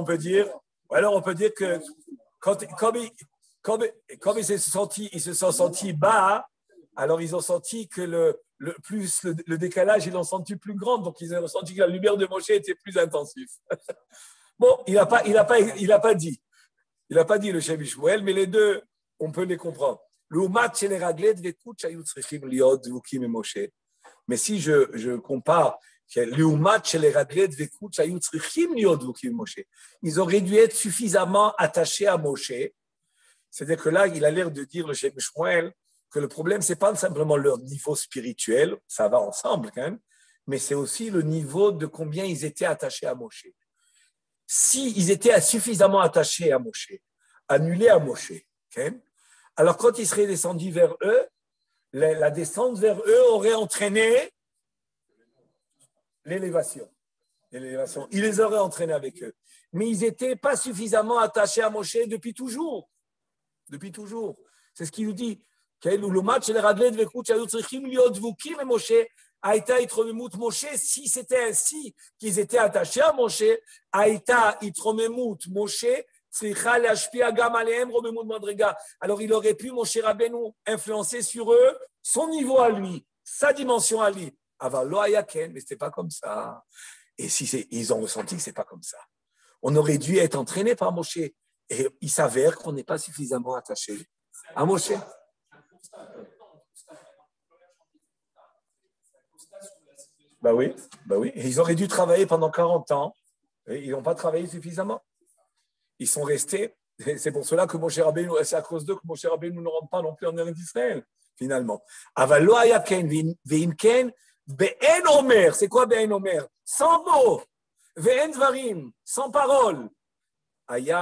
que comme ils se sont sentis bas, alors ils ont senti que le décalage, ils l'ont senti plus grand, donc ils ont senti que la lumière de Moshe était plus intensive. Bon, il n'a pas dit le Shem Shmuel, mais les deux, on peut les comprendre. Mais si je compare, ils auraient dû être suffisamment attachés à Moshe. C'est-à-dire que là, il a l'air de dire, le Shem Shmuel, que le problème, ce n'est pas simplement leur niveau spirituel, ça va ensemble quand même, mais c'est aussi le niveau de combien ils étaient attachés à Moshe. S'ils étaient suffisamment attachés à Moshe, annulés à Moshe, okay, alors quand ils seraient descendus vers eux, la descente vers eux aurait entraîné l'élévation. Ils les auraient entraînés avec eux. Mais ils n'étaient pas suffisamment attachés à Moshe depuis toujours. Depuis toujours. C'est ce qu'il nous dit. Si c'était ainsi qu'ils étaient attachés à Moshe, alors il aurait pu, Moshe Rabbeinu, influencer sur eux son niveau à lui, sa dimension à lui. Mais ce n'était pas comme ça. Et ils ont ressenti que ce n'est pas comme ça. On aurait dû être entraîné par Moshe. Et il s'avère qu'on n'est pas suffisamment attaché à Moshe. Bah oui. Et ils auraient dû travailler pendant 40 ans. Et ils n'ont pas travaillé suffisamment. Ils sont restés. Et c'est pour cela que Moshe Rabbeinu, c'est à cause d'eux que Moshe Rabbeinu ne rentre pas non plus en Eretz Israël, finalement. Avalo ayaken, ve'imken, be'en omer. C'est quoi be'en omer? Sans mots. Ve'en dvarim. Sans parole. Ils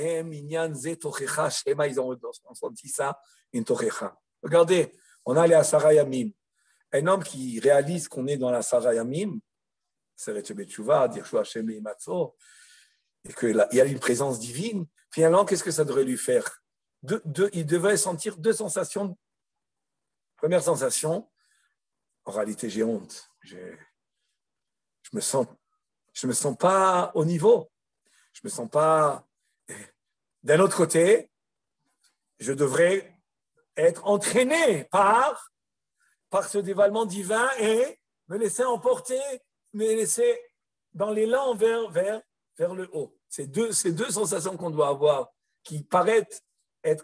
ont senti ça, une tochecha. Regardez, on a les Asara Yamim. Un homme qui réalise qu'on est dans la Asara Yamim, c'est Betchouva, dire Shua Hashem Matzo, et qu'il y a une présence divine, finalement, qu'est-ce que ça devrait lui faire? Il devait sentir deux sensations. Première sensation, en réalité, j'ai honte. Je me sens pas au niveau. Je ne me sens pas. D'un autre côté, je devrais être entraîné par ce dévoilement divin et me laisser emporter, me laisser dans l'élan vers le haut. C'est deux sensations qu'on doit avoir qui paraissent être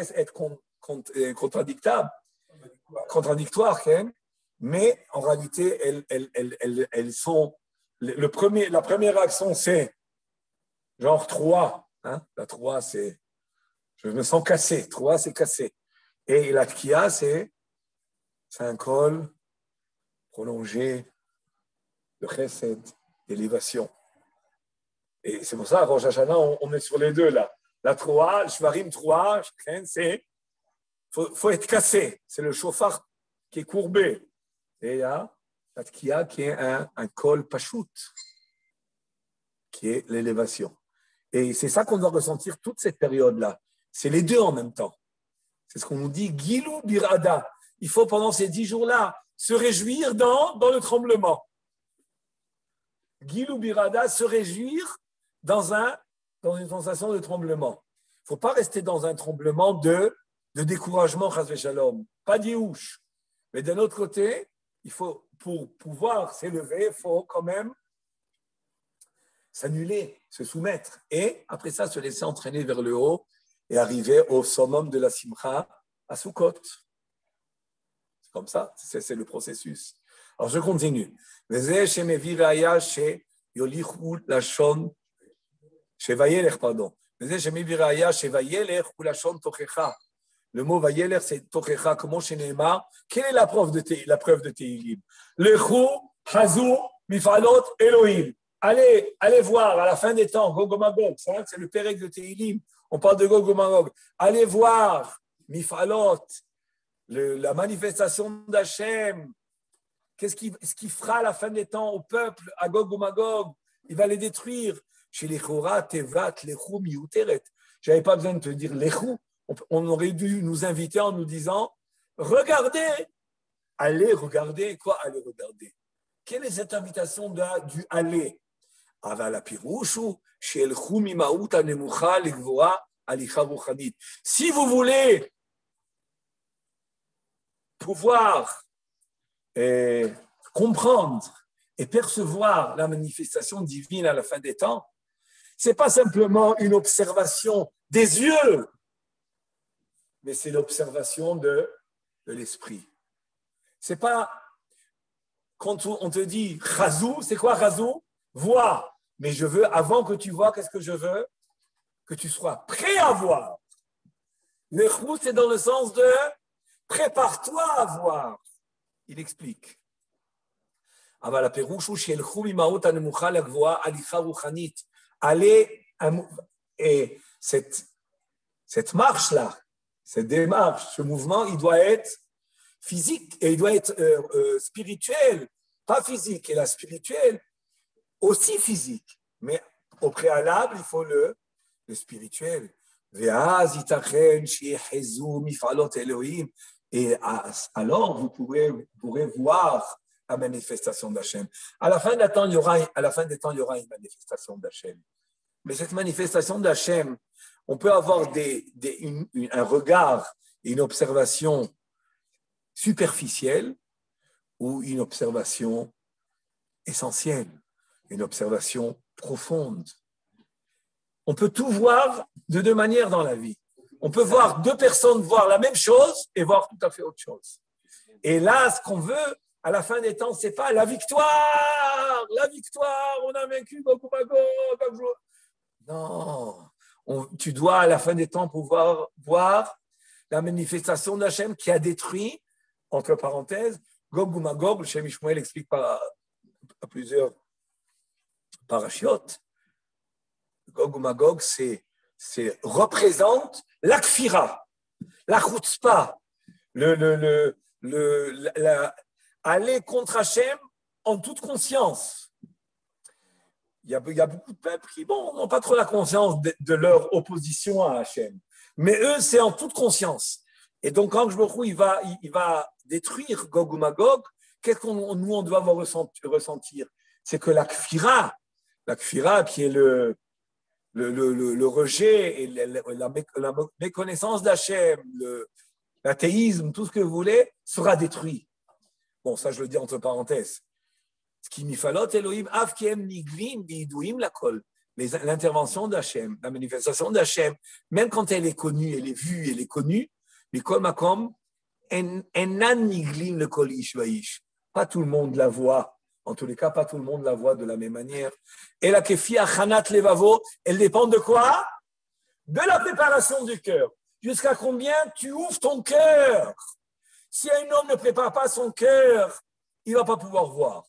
contradictoires, mais en réalité, elles sont. La première action, c'est genre 3. La 3, c'est je me sens cassé. 3, c'est cassé. Et la tkia, c'est un col prolongé de chesed, d'élévation. Et c'est pour ça, à Rosh Hashanah, on est sur les deux là. La 3, Shvarim 3, c'est faut être cassé. C'est le chauffard qui est courbé. Et il y a la tkia qui est un col pachout, qui est l'élévation. Et c'est ça qu'on doit ressentir toute cette période-là. C'est les deux en même temps. C'est ce qu'on nous dit, Gilou Birada. Il faut pendant ces 10 jours-là se réjouir dans le tremblement. Gilou Birada, se réjouir dans une sensation de tremblement. Il ne faut pas rester dans un tremblement de découragement, chas v'shalom. Pas d'youch. Mais d'un autre côté, il faut, pour pouvoir s'élever, il faut quand même s'annuler, se soumettre, et après ça, se laisser entraîner vers le haut et arriver au summum de la Simcha à Sukkot. C'est comme ça, c'est le processus. Alors, je continue. Le mot Vayeler, c'est Tochecha, comment chez Neymar. Quelle est la preuve de Tehillim? Lechu, Hazu, Mifalot, Elohim. allez voir à la fin des temps, Gog et Magog, c'est le Pérec de Tehilim, on parle de Gog et Magog. Allez voir Mifalot, la manifestation d'Hachem. Ce qui fera à la fin des temps au peuple, à Gog et Magog? Il va les détruire. Chez les Chora, Tevat, Lechou, Miuteret. Je n'avais pas besoin de te dire Lechou. On aurait dû nous inviter en nous disant regardez, allez regarder. Quoi, allez regarder? Quelle est cette invitation du aller? Si vous voulez pouvoir comprendre et percevoir la manifestation divine à la fin des temps, ce n'est pas simplement une observation des yeux, mais c'est l'observation de l'esprit. Ce n'est pas quand on te dit Chazou, c'est quoi Chazou? Vois. Mais je veux, avant que tu vois, qu'est-ce que je veux? Que tu sois prêt à voir. Le Chou, c'est dans le sens de prépare-toi à voir. Il explique. Allez, et cette marche-là, cette démarche, ce mouvement, il doit être physique et il doit être spirituel, pas physique. Et la spirituelle, aussi physique. Mais au préalable, il faut le spirituel. Et alors, vous pourrez voir la manifestation d'Hachem. À la fin des temps, il y aura une manifestation d'Hachem. Mais cette manifestation d'Hachem, on peut avoir un regard et une observation superficielle ou une observation essentielle, une observation profonde. On peut tout voir de deux manières dans la vie. On peut voir deux personnes voir la même chose et voir tout à fait autre chose. Et là, ce qu'on veut, à la fin des temps, c'est pas la victoire, on a vaincu Gog et Magog. Non, tu dois à la fin des temps pouvoir voir la manifestation d'Hachem qui a détruit, entre parenthèses, Gog et Magog. Le Shem Ishmael explique à plusieurs parachiotes. Gog et Magog, représente la kfira, la chutzpah, aller contre Hachem en toute conscience. Il y a beaucoup de peuples qui n'ont pas trop la conscience de leur opposition à Hachem. Mais eux, c'est en toute conscience. Et donc, quand je me trouve, il va détruire Gog et Magog, qu'est-ce nous, on doit ressentir? C'est que la kfira qui est le rejet et la méconnaissance d'Hachem, l'athéisme, tout ce que vous voulez, sera détruit. Bon, ça, je le dis entre parenthèses. L'intervention d'Hachem, la manifestation d'Hachem, même quand elle est connue, elle est vue, elle est connue, mais pas tout le monde la voit. En tous les cas, pas tout le monde la voit de la même manière. Et la kefi achanat levavo, elle dépend de quoi? De la préparation du cœur. Jusqu'à combien tu ouvres ton cœur? Si un homme ne prépare pas son cœur, il ne va pas pouvoir voir.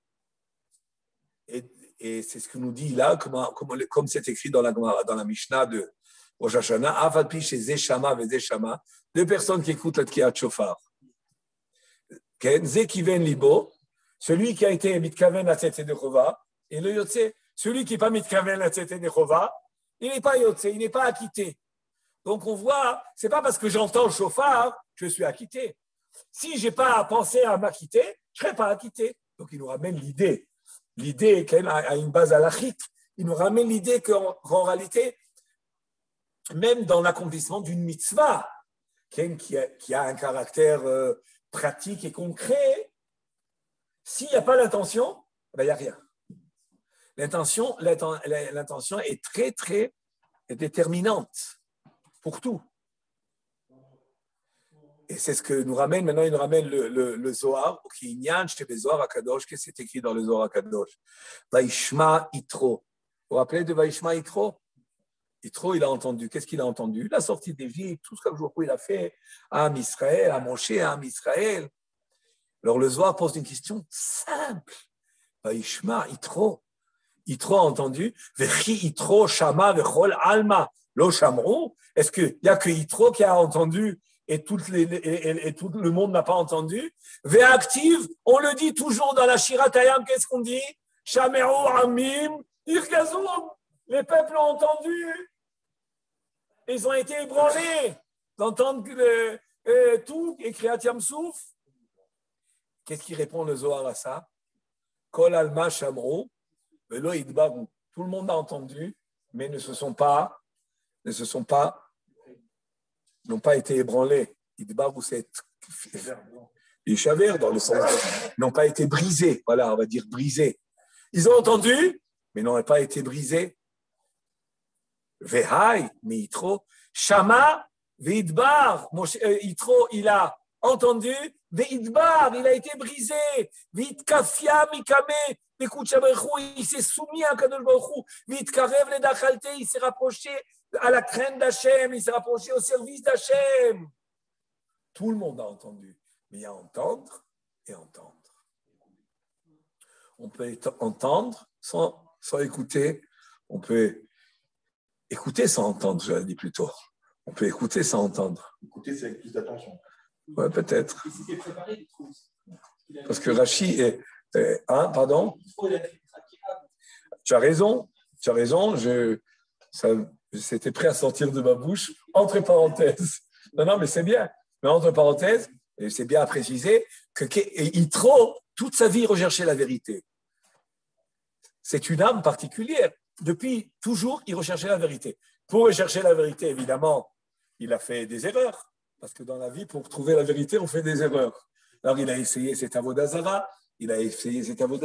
Et c'est ce que nous dit là, comme c'est écrit dans la Mishnah de Rosh Hashanah, Avalpi chez Zeshama et Zeshama, deux personnes qui écoutent la Tkiat Shofar. Zekiven Libo, celui qui a été mitkaven à Tzete Nechova, et le Yotze, celui qui n'est pas mitkaven à Tzete Nechova, il n'est pas Yotze, il n'est pas acquitté. Donc on voit, ce n'est pas parce que j'entends le shofar que je suis acquitté. Si je n'ai pas pensé à m'acquitter, je ne serai pas acquitté. Donc il nous ramène l'idée qu'elle a une base halachique, il nous ramène l'idée qu'en réalité, même dans l'accomplissement d'une mitzvah, qui a un caractère pratique et concret, s'il n'y a pas l'intention, il n'y a rien. L'intention est très, très déterminante pour tout. Et c'est ce que nous ramène, maintenant il nous ramène le Zohar, qui Inyan, Shebe Zohar HaKadosh, qu'est-ce que c'est écrit dans le Zohar HaKadosh? Vaishma Yitro. Vous vous rappelez de Vaishma Yitro? Yitro, il a entendu. Qu'est-ce qu'il a entendu? La sortie d'Égypte, tout ce qu'il a fait à Israël, à Moshe, à Israël. Alors le Zohar pose une question simple. Vaishma Yitro. Yitro a entendu. Vechi Yitro Shama Vechol Alma Lo Shamru. Est-ce qu'il n'y a que Yitro qui a entendu et tout le monde n'a pas entendu? Ve'active, on le dit toujours dans la Shirat Hayam, qu'est-ce qu'on dit? Shameru Amim Irkazum. Les peuples ont entendu. Ils ont été ébranlés d'entendre tout et Kriyat Yamsouf. Qu'est-ce qui répond le Zohar à ça? Kol Alma Shamru Velo Idbaru. Tout le monde a entendu, mais n'ont pas été ébranlés. Idbaru, c'est Ishaver dans le sens n'ont pas été brisés. Voilà, on va dire brisés. Ils ont entendu, mais n'ont pas été brisés. Vehai, mais Yitro, Shama, Veidbar, Yitro, il a entendu, Veidbar, il a été brisé, Veitkafia, Mikame, il s'est soumis à Kadosh Baruch Hu, Veitkarev, le Dachalte, il s'est rapproché à la crainte d'Hachem, il s'est rapproché au service d'Hachem. Tout le monde a entendu, mais il y a entendre et entendre. On peut entendre sans écouter, on peut écouter sans entendre, je l'ai dit plus tôt. On peut écouter sans entendre. Écouter, c'est avec plus d'attention. Oui, peut-être. Il s'était préparé, du coup. Parce que Rachi est... pardon? Tu as raison. C'était prêt à sortir de ma bouche, entre parenthèses. Non, mais c'est bien. Mais entre parenthèses, et c'est bien à préciser, que Yitro, toute sa vie, recherchait la vérité. C'est une âme particulière. Depuis toujours, il recherchait la vérité. Pour rechercher la vérité, évidemment, il a fait des erreurs. Parce que dans la vie, pour trouver la vérité, on fait des erreurs. Alors, il a essayé cet avodazara, il a essayé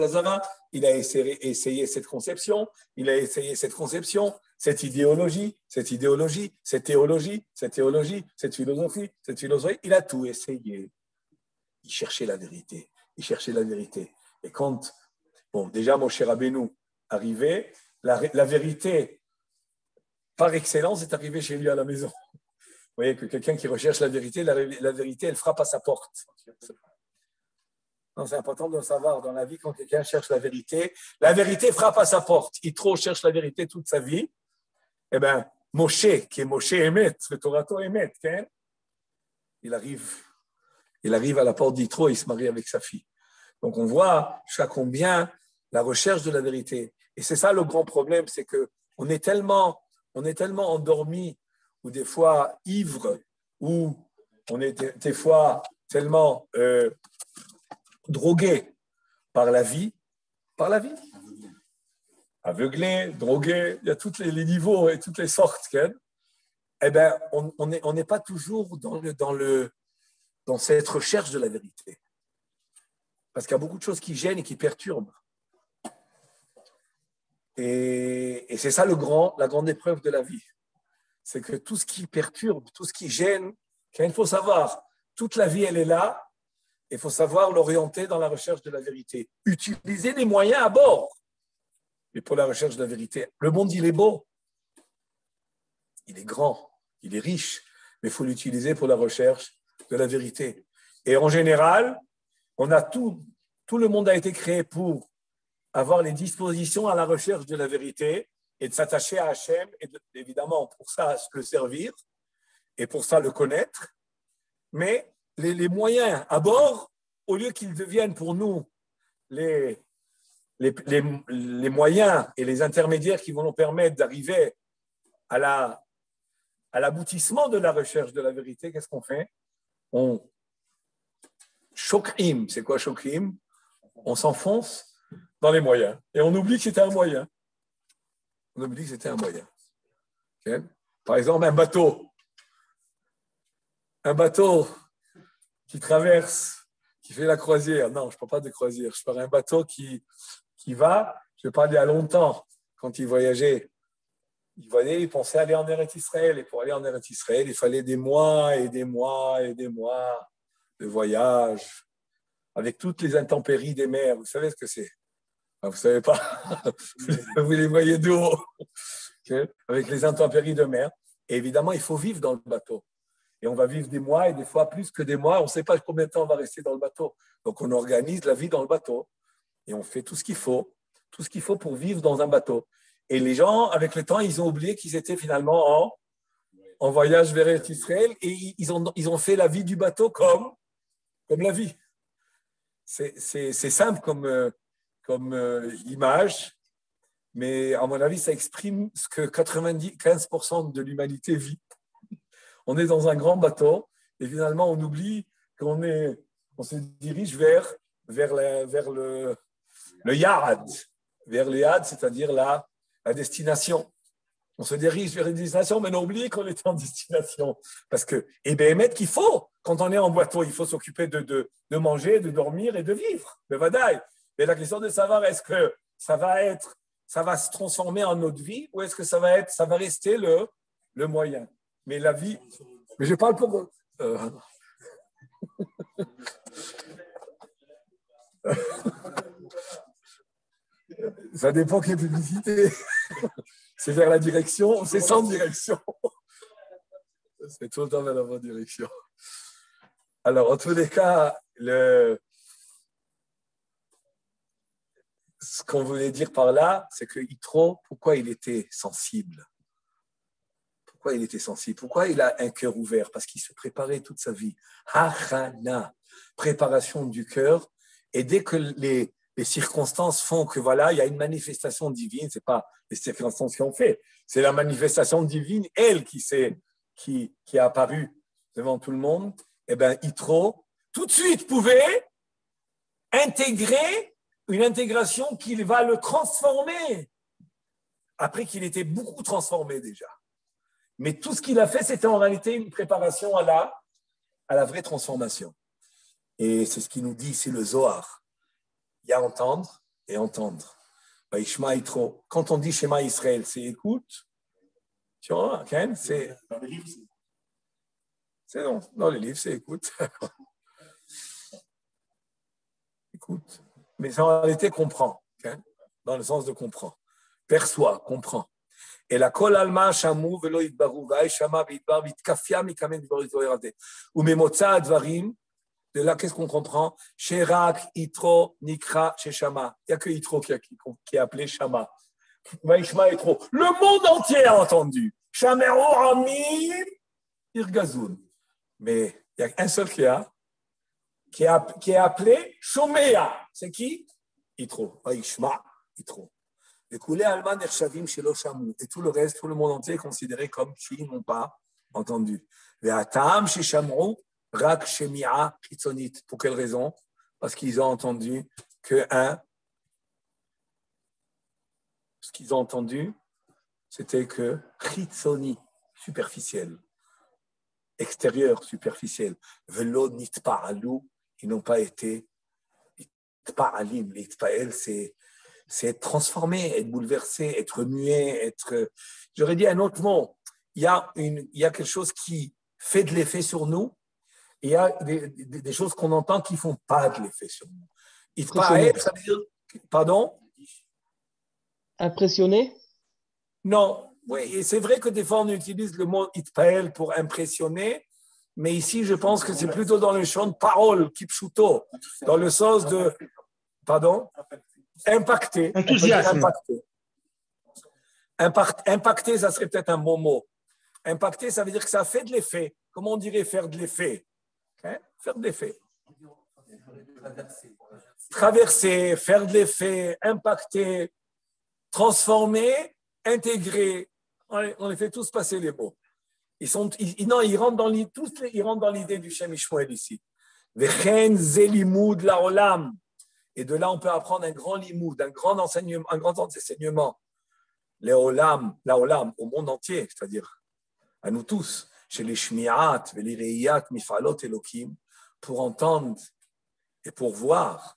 cette conception, il a essayé cette conception, cette idéologie, cette théologie, cette philosophie. Il a tout essayé. Il cherchait la vérité. Et quand, déjà, Moshe Rabbeinu arrivait, la vérité, par excellence, est arrivée chez lui à la maison. Vous voyez que quelqu'un qui recherche la vérité, elle frappe à sa porte. Non, c'est important de le savoir dans la vie, quand quelqu'un cherche la vérité frappe à sa porte. Yitro cherche la vérité toute sa vie. Eh bien, Moshe, qui est Moshe Emet, le Torato Emet, il arrive à la porte d'Yitro et il se marie avec sa fille. Donc, on voit jusqu'à combien la recherche de la vérité. Et c'est ça le grand problème, c'est qu'on est tellement endormi, ou des fois ivre, ou on est des fois tellement drogué par la vie, aveuglé, drogué, il y a tous les niveaux et toutes les sortes. Eh bien, on n'est pas toujours dans cette recherche de la vérité. Parce qu'il y a beaucoup de choses qui gênent et qui perturbent. Et c'est ça la grande épreuve de la vie. C'est que tout ce qui perturbe, tout ce qui gêne, il faut savoir, toute la vie, elle est là, et il faut savoir l'orienter dans la recherche de la vérité. Utiliser les moyens à bord. Mais pour la recherche de la vérité, le monde, il est beau, il est grand, il est riche, mais il faut l'utiliser pour la recherche de la vérité. Et en général, on a tout le monde a été créé pour avoir les dispositions à la recherche de la vérité et de s'attacher à Hachem, et évidemment pour ça le servir, et pour ça le connaître, mais les moyens à bord, au lieu qu'ils deviennent pour nous les moyens et les intermédiaires qui vont nous permettre d'arriver à l'aboutissement de la recherche de la vérité, qu'est-ce qu'on fait? On chokrim, c'est quoi chokrim? On s'enfonce dans les moyens et on oublie que c'était un moyen. Okay? Par exemple, un bateau qui traverse, qui fait la croisière. Non, je ne parle pas de croisière, je parle d'un bateau qui va, je parle il y a longtemps, quand il voyageait, il pensait aller en Eretz Israël. Et pour aller en Eretz Israël, il fallait des mois et des mois et des mois de voyage, avec toutes les intempéries des mers. Vous savez ce que c'est? Vous ne savez pas. Vous les voyez de haut. Okay? Avec les intempéries de mer. Et évidemment, il faut vivre dans le bateau. Et on va vivre des mois et des fois plus que des mois. On ne sait pas combien de temps on va rester dans le bateau. Donc, on organise la vie dans le bateau. Et on fait tout ce qu'il faut tout ce qu'il faut pour vivre dans un bateau. Et les gens, avec le temps, ils ont oublié qu'ils étaient finalement en voyage vers Israël et ils ont fait la vie du bateau comme la vie. C'est simple comme image, mais à mon avis, ça exprime ce que 95% de l'humanité vit. On est dans un grand bateau et finalement, on oublie qu'on se dirige vers le yad, c'est-à-dire la destination. On se dirige vers une destination, mais on oublie qu'on est en destination. Parce que, et bien, qu'il faut, quand on est en bateau, il faut s'occuper de manger, de dormir et de vivre. Mais mais la question de savoir, est-ce que ça va se transformer en notre vie ou est-ce que ça va rester le moyen. Mais la vie, mais je parle pour... Ça dépend quelle publicité. C'est vers la direction, c'est sans direction. C'est tout le temps vers la bonne direction. Alors, en tous les cas, ce qu'on voulait dire par là, c'est que Yitro, pourquoi il était sensible? Pourquoi il était sensible? Pourquoi il a un cœur ouvert? Parce qu'il se préparait toute sa vie. Hachana, préparation du cœur. Et dès que les circonstances font que voilà, il y a une manifestation divine, c'est pas les circonstances qui ont fait, c'est la manifestation divine, elle qui est apparue devant tout le monde. Eh bien, Yitro, tout de suite, pouvait intégrer une intégration qui va le transformer, après qu'il était beaucoup transformé déjà. Mais tout ce qu'il a fait, c'était en réalité une préparation à la vraie transformation. Et c'est ce qu'il nous dit ici le Zohar. Il y a entendre et entendre. Quand on dit Shema Israël, c'est écoute. Tu vois, Ken, c'est... Dans les livres, c'est non. Dans les livres, c'est écoute. Écoute. Mais en réalité, comprend. Ken, dans le sens de comprend. Perçoit, comprend. Et la kol alma shamu velo yitbaru shama v'yitbar v'yitkafia mikamen dvarim zoyarade. Ou memotza advarim. De là, qu'est-ce qu'on comprend? Sherak, Yitro, Nikra, Sheshama. Il n'y a que Yitro qui est appelé Shama. Vaishma Yitro. Le monde entier a entendu. Shamero Amim, Irgazoun. Mais il y a un seul qui est appelé Shomea. C'est qui? Yitro. Vaishma Yitro. Et tout le reste, tout le monde entier est considéré comme qui n'ont pas entendu. Ve'atam Sheshamru. Rak Shemi'a Chitzonit. Pour quelle raison? Parce qu'ils ont entendu ce qu'ils ont entendu, c'était que Chitzoni, superficiel, extérieur, superficiel. Velo Nitpa'alu, ils n'ont pas été Nitpa'alim. Nitpa'el, c'est être transformé, être bouleversé, être muet, être. J'aurais dit un autre mot. Il y a quelque chose qui fait de l'effet sur nous. Il y a des choses qu'on entend qui ne font pas de l'effet sur nous. Itpa'el, ça veut dire... Pardon? Impressionné? Non. Oui, et c'est vrai que des fois, on utilise le mot itpa'el pour impressionner, mais ici, je pense que c'est plutôt dans le champ de parole, kipshuto, dans le sens de... Pardon? Impacter. Enthousiasme. Impacter, ça serait peut-être un bon mot. Impacter, ça veut dire que ça fait de l'effet. Comment on dirait faire de l'effet? Faire de l'effet. Traverser, faire de l'effet, impacter, transformer, intégrer. On les fait tous passer les mots. Ils rentrent dans l'idée du Shem Ishmael ici. Vechen zelimud laolam. Et de là, on peut apprendre un grand limoud, un grand enseignement. Laolam, au monde entier, c'est-à-dire à nous tous. Chez les Shmi'at, les Reiyat, Mifalot, Elohim, pour entendre et pour voir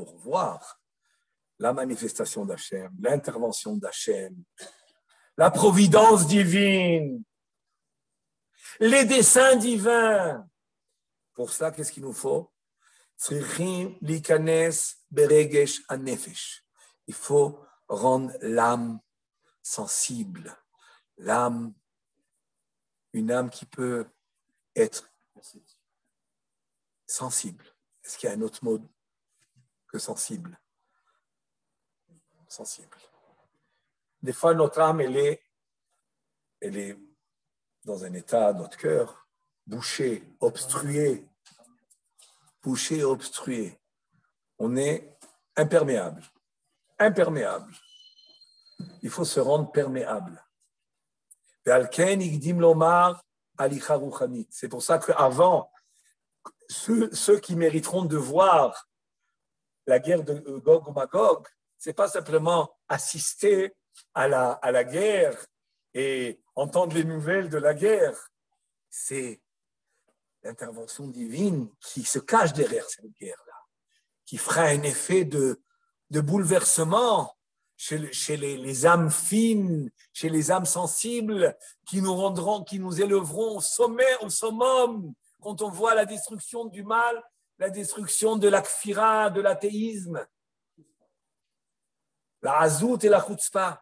la manifestation d'Hachem, l'intervention d'Hachem, la providence divine, les desseins divins. Pour ça, qu'est-ce qu'il nous faut? Tzrichim likanes beregesh anefesh. Il faut rendre l'âme sensible, l'âme, une âme qui peut être sensible. Est-ce qu'il y a un autre mot que sensible? sensible. Des fois, notre âme, elle est dans un état, notre cœur, bouché, obstrué. Bouché, obstrué. On est imperméable. Imperméable. Il faut se rendre perméable. C'est pour ça qu'avant, ceux qui mériteront de voir la guerre de Gog ou Magog, ce n'est pas simplement assister à la guerre et entendre les nouvelles de la guerre, c'est l'intervention divine qui se cache derrière cette guerre-là, qui fera un effet de bouleversement chez les âmes fines, chez les âmes sensibles, qui nous élèveront au summum, quand on voit la destruction du mal, la destruction de la kfira, de l'athéisme, la hazout et la chutzpah.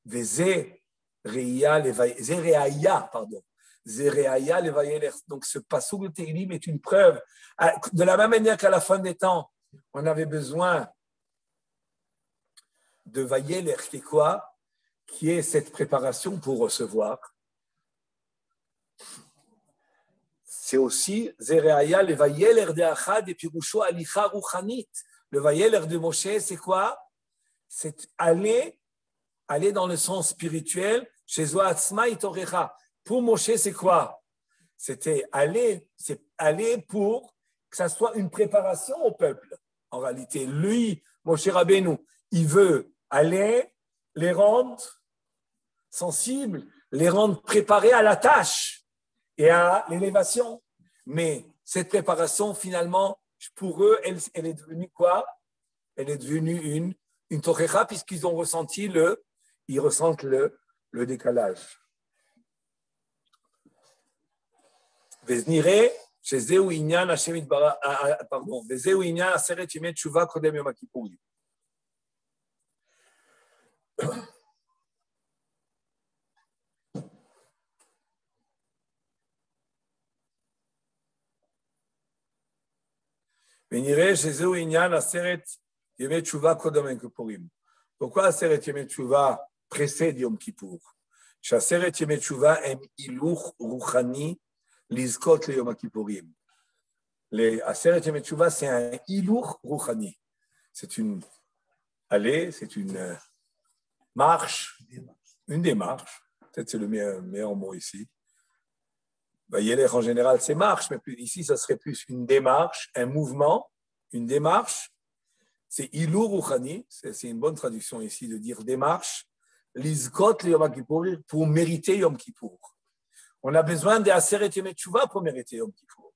Donc ce passouk de Tehillim est une preuve. De la même manière qu'à la fin des temps, on avait besoin de Vayeler, qui est quoi? Qui est cette préparation pour recevoir. C'est aussi Zereaya, le Vayeler de Achad et Pirusho Alicha Ruchanit. Le Vayeler de Moshe, c'est quoi? C'est aller dans le sens spirituel. Chez Zoatzma Itorecha. Pour Moshe, c'est quoi? C'est aller pour que ça soit une préparation au peuple. En réalité, lui, Moshe Rabbeinu, il veut aller les rendre sensibles, les rendre préparés à la tâche et à l'élévation. Mais cette préparation, finalement, pour eux, elle est devenue quoi? Elle est devenue une torecha, puisqu'ils ont ressenti ils ressentent le décalage. Veznire, chez Zeu Inyan Hashem Itbara, pardon, Vezeu Inyan Aseret Yemei Tshuva Kodem Yom Kippurim. Veznire, chez Zeu Inyan Aseret Yemei Tshuva Kodem Yom Kippurim. Pourquoi Aseret Yemei Tshuva précède Yom Kippour? Aseret Yemei Tshuva em iluch ruchani lizkot le Yom Kippourim. Les Aseret Yemei Tshuva, c'est un iluch ruchani. C'est une allée, c'est une marche, une démarche. Peut-être c'est le meilleur mot ici. Vayeler en général, c'est marche, mais ici, ça serait plus une démarche, un mouvement, une démarche. C'est iluch ruchani. C'est une bonne traduction ici de dire démarche. Lizkot le Yom Kippour, pour mériter Yom Kippour. On a besoin de Aseret Yemei Tshuva pour mériter Yom Kippour.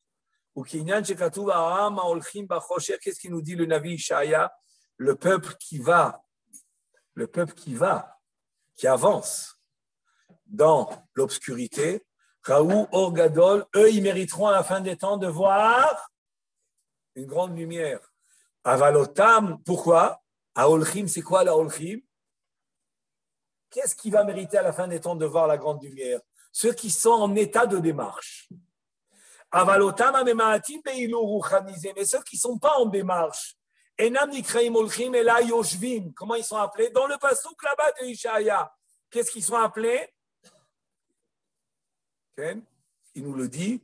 Qu'est-ce qu'il nous dit le Navi Ishaïa? Le peuple qui avance dans l'obscurité, Raou Or Gadol, eux, ils mériteront à la fin des temps de voir une grande lumière. Avalotam, pourquoi? Aolchim, c'est quoi la Olchim? Qu'est-ce qui va mériter à la fin des temps de voir la grande lumière? Ceux qui sont en état de démarche. Mais ceux qui ne sont pas en démarche, comment ils sont appelés? Dans le passouk là-bas de Ishaïa, qu'est-ce qu'ils sont appelés? Il nous le dit.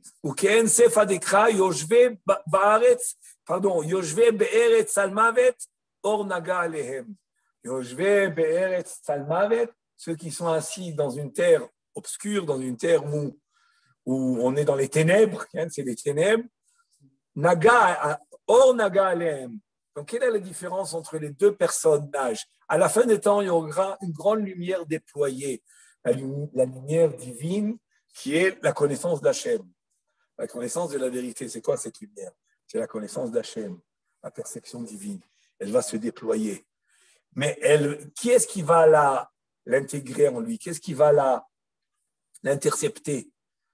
Yoshve be'eretz salmavet or naga alehem. Yoshve be'eretz salmavet, ceux qui sont assis dans une terre obscure, dans une terre où on est dans les ténèbres, c'est les ténèbres. Naga, or naga alehem. Donc, quelle est la différence entre les deux personnages? À la fin des temps, il y aura une grande lumière déployée, la lumière divine qui est la connaissance d'Hachem. La connaissance de la vérité, c'est quoi cette lumière? C'est la connaissance d'Hachem, la perception divine. Elle va se déployer. Mais qui est-ce qui va l'intégrer en lui? Qui est-ce qui va l'intercepter?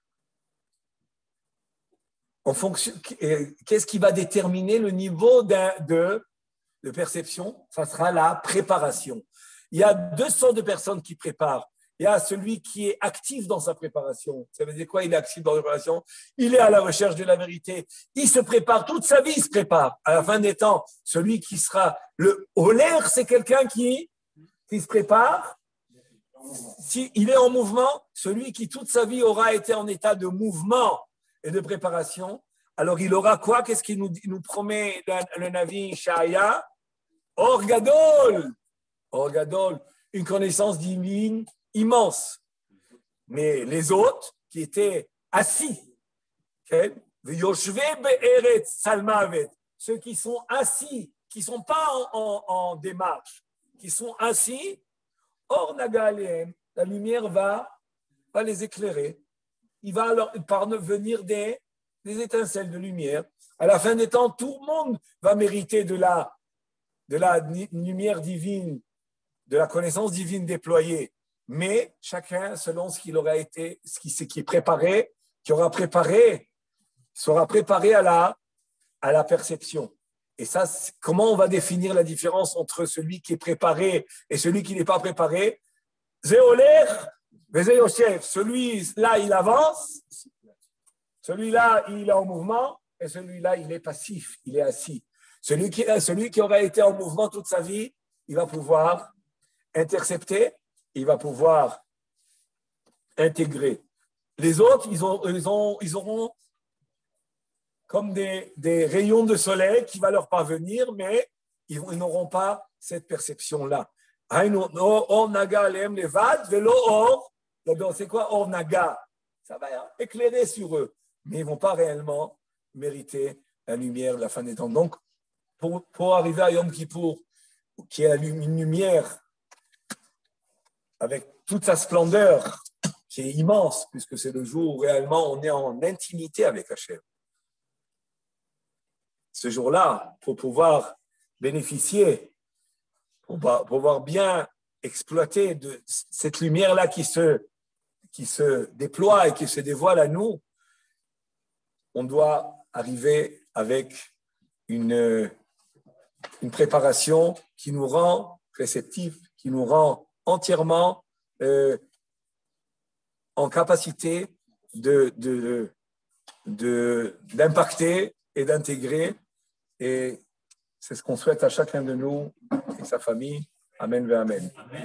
Qu'est-ce qui va déterminer le niveau de perception? Ça sera la préparation. Il y a deux sortes de personnes qui préparent. Il y a celui qui est actif dans sa préparation. Ça veut dire quoi? Il est actif dans la préparation. Il est à la recherche de la vérité. Il se prépare. Toute sa vie, il se prépare. À la fin des temps, celui qui sera le olaire, c'est quelqu'un qui qui se prépare, s'il est en mouvement, celui qui toute sa vie aura été en état de mouvement et de préparation, alors il aura quoi? Qu'est-ce qu'il nous promet le Navi Shaya? Or Gadol, une connaissance divine immense. Mais les autres qui étaient assis, ceux qui sont assis, qui ne sont pas en démarche, qui sont assis, or Nagalem, la lumière va les éclairer. Il va alors parvenir des étincelles de lumière. À la fin des temps, tout le monde va mériter de la lumière divine, de la connaissance divine déployée. Mais chacun, selon ce qu'il aura été, ce qui est préparé, qui aura préparé, sera préparé à la perception. Et ça, comment on va définir la différence entre celui qui est préparé et celui qui n'est pas préparé? Zéoler, Vezéoshev, celui-là, il avance, celui-là, il est en mouvement, et celui-là, il est passif, il est assis. Celui qui aura été en mouvement toute sa vie, il va pouvoir intercepter, il va pouvoir intégrer. Les autres, ils auront comme des rayons de soleil qui vont leur parvenir, mais ils n'auront pas cette perception-là. Or naga alem levad velo or. C'est quoi or naga? Ça va éclairer sur eux, mais ils ne vont pas réellement mériter la lumière de la fin des temps. Donc, pour arriver à Yom Kippour, qui est une lumière avec toute sa splendeur, qui est immense, puisque c'est le jour où réellement on est en intimité avec Hachem. Ce jour-là, pour pouvoir bénéficier, pour pouvoir bien exploiter de cette lumière-là qui se déploie et qui se dévoile à nous, on doit arriver avec une préparation qui nous rend réceptifs, qui nous rend entièrement en capacité d'impacter et d'intégrer. Et c'est ce qu'on souhaite à chacun de nous et sa famille. Amen ve Amen.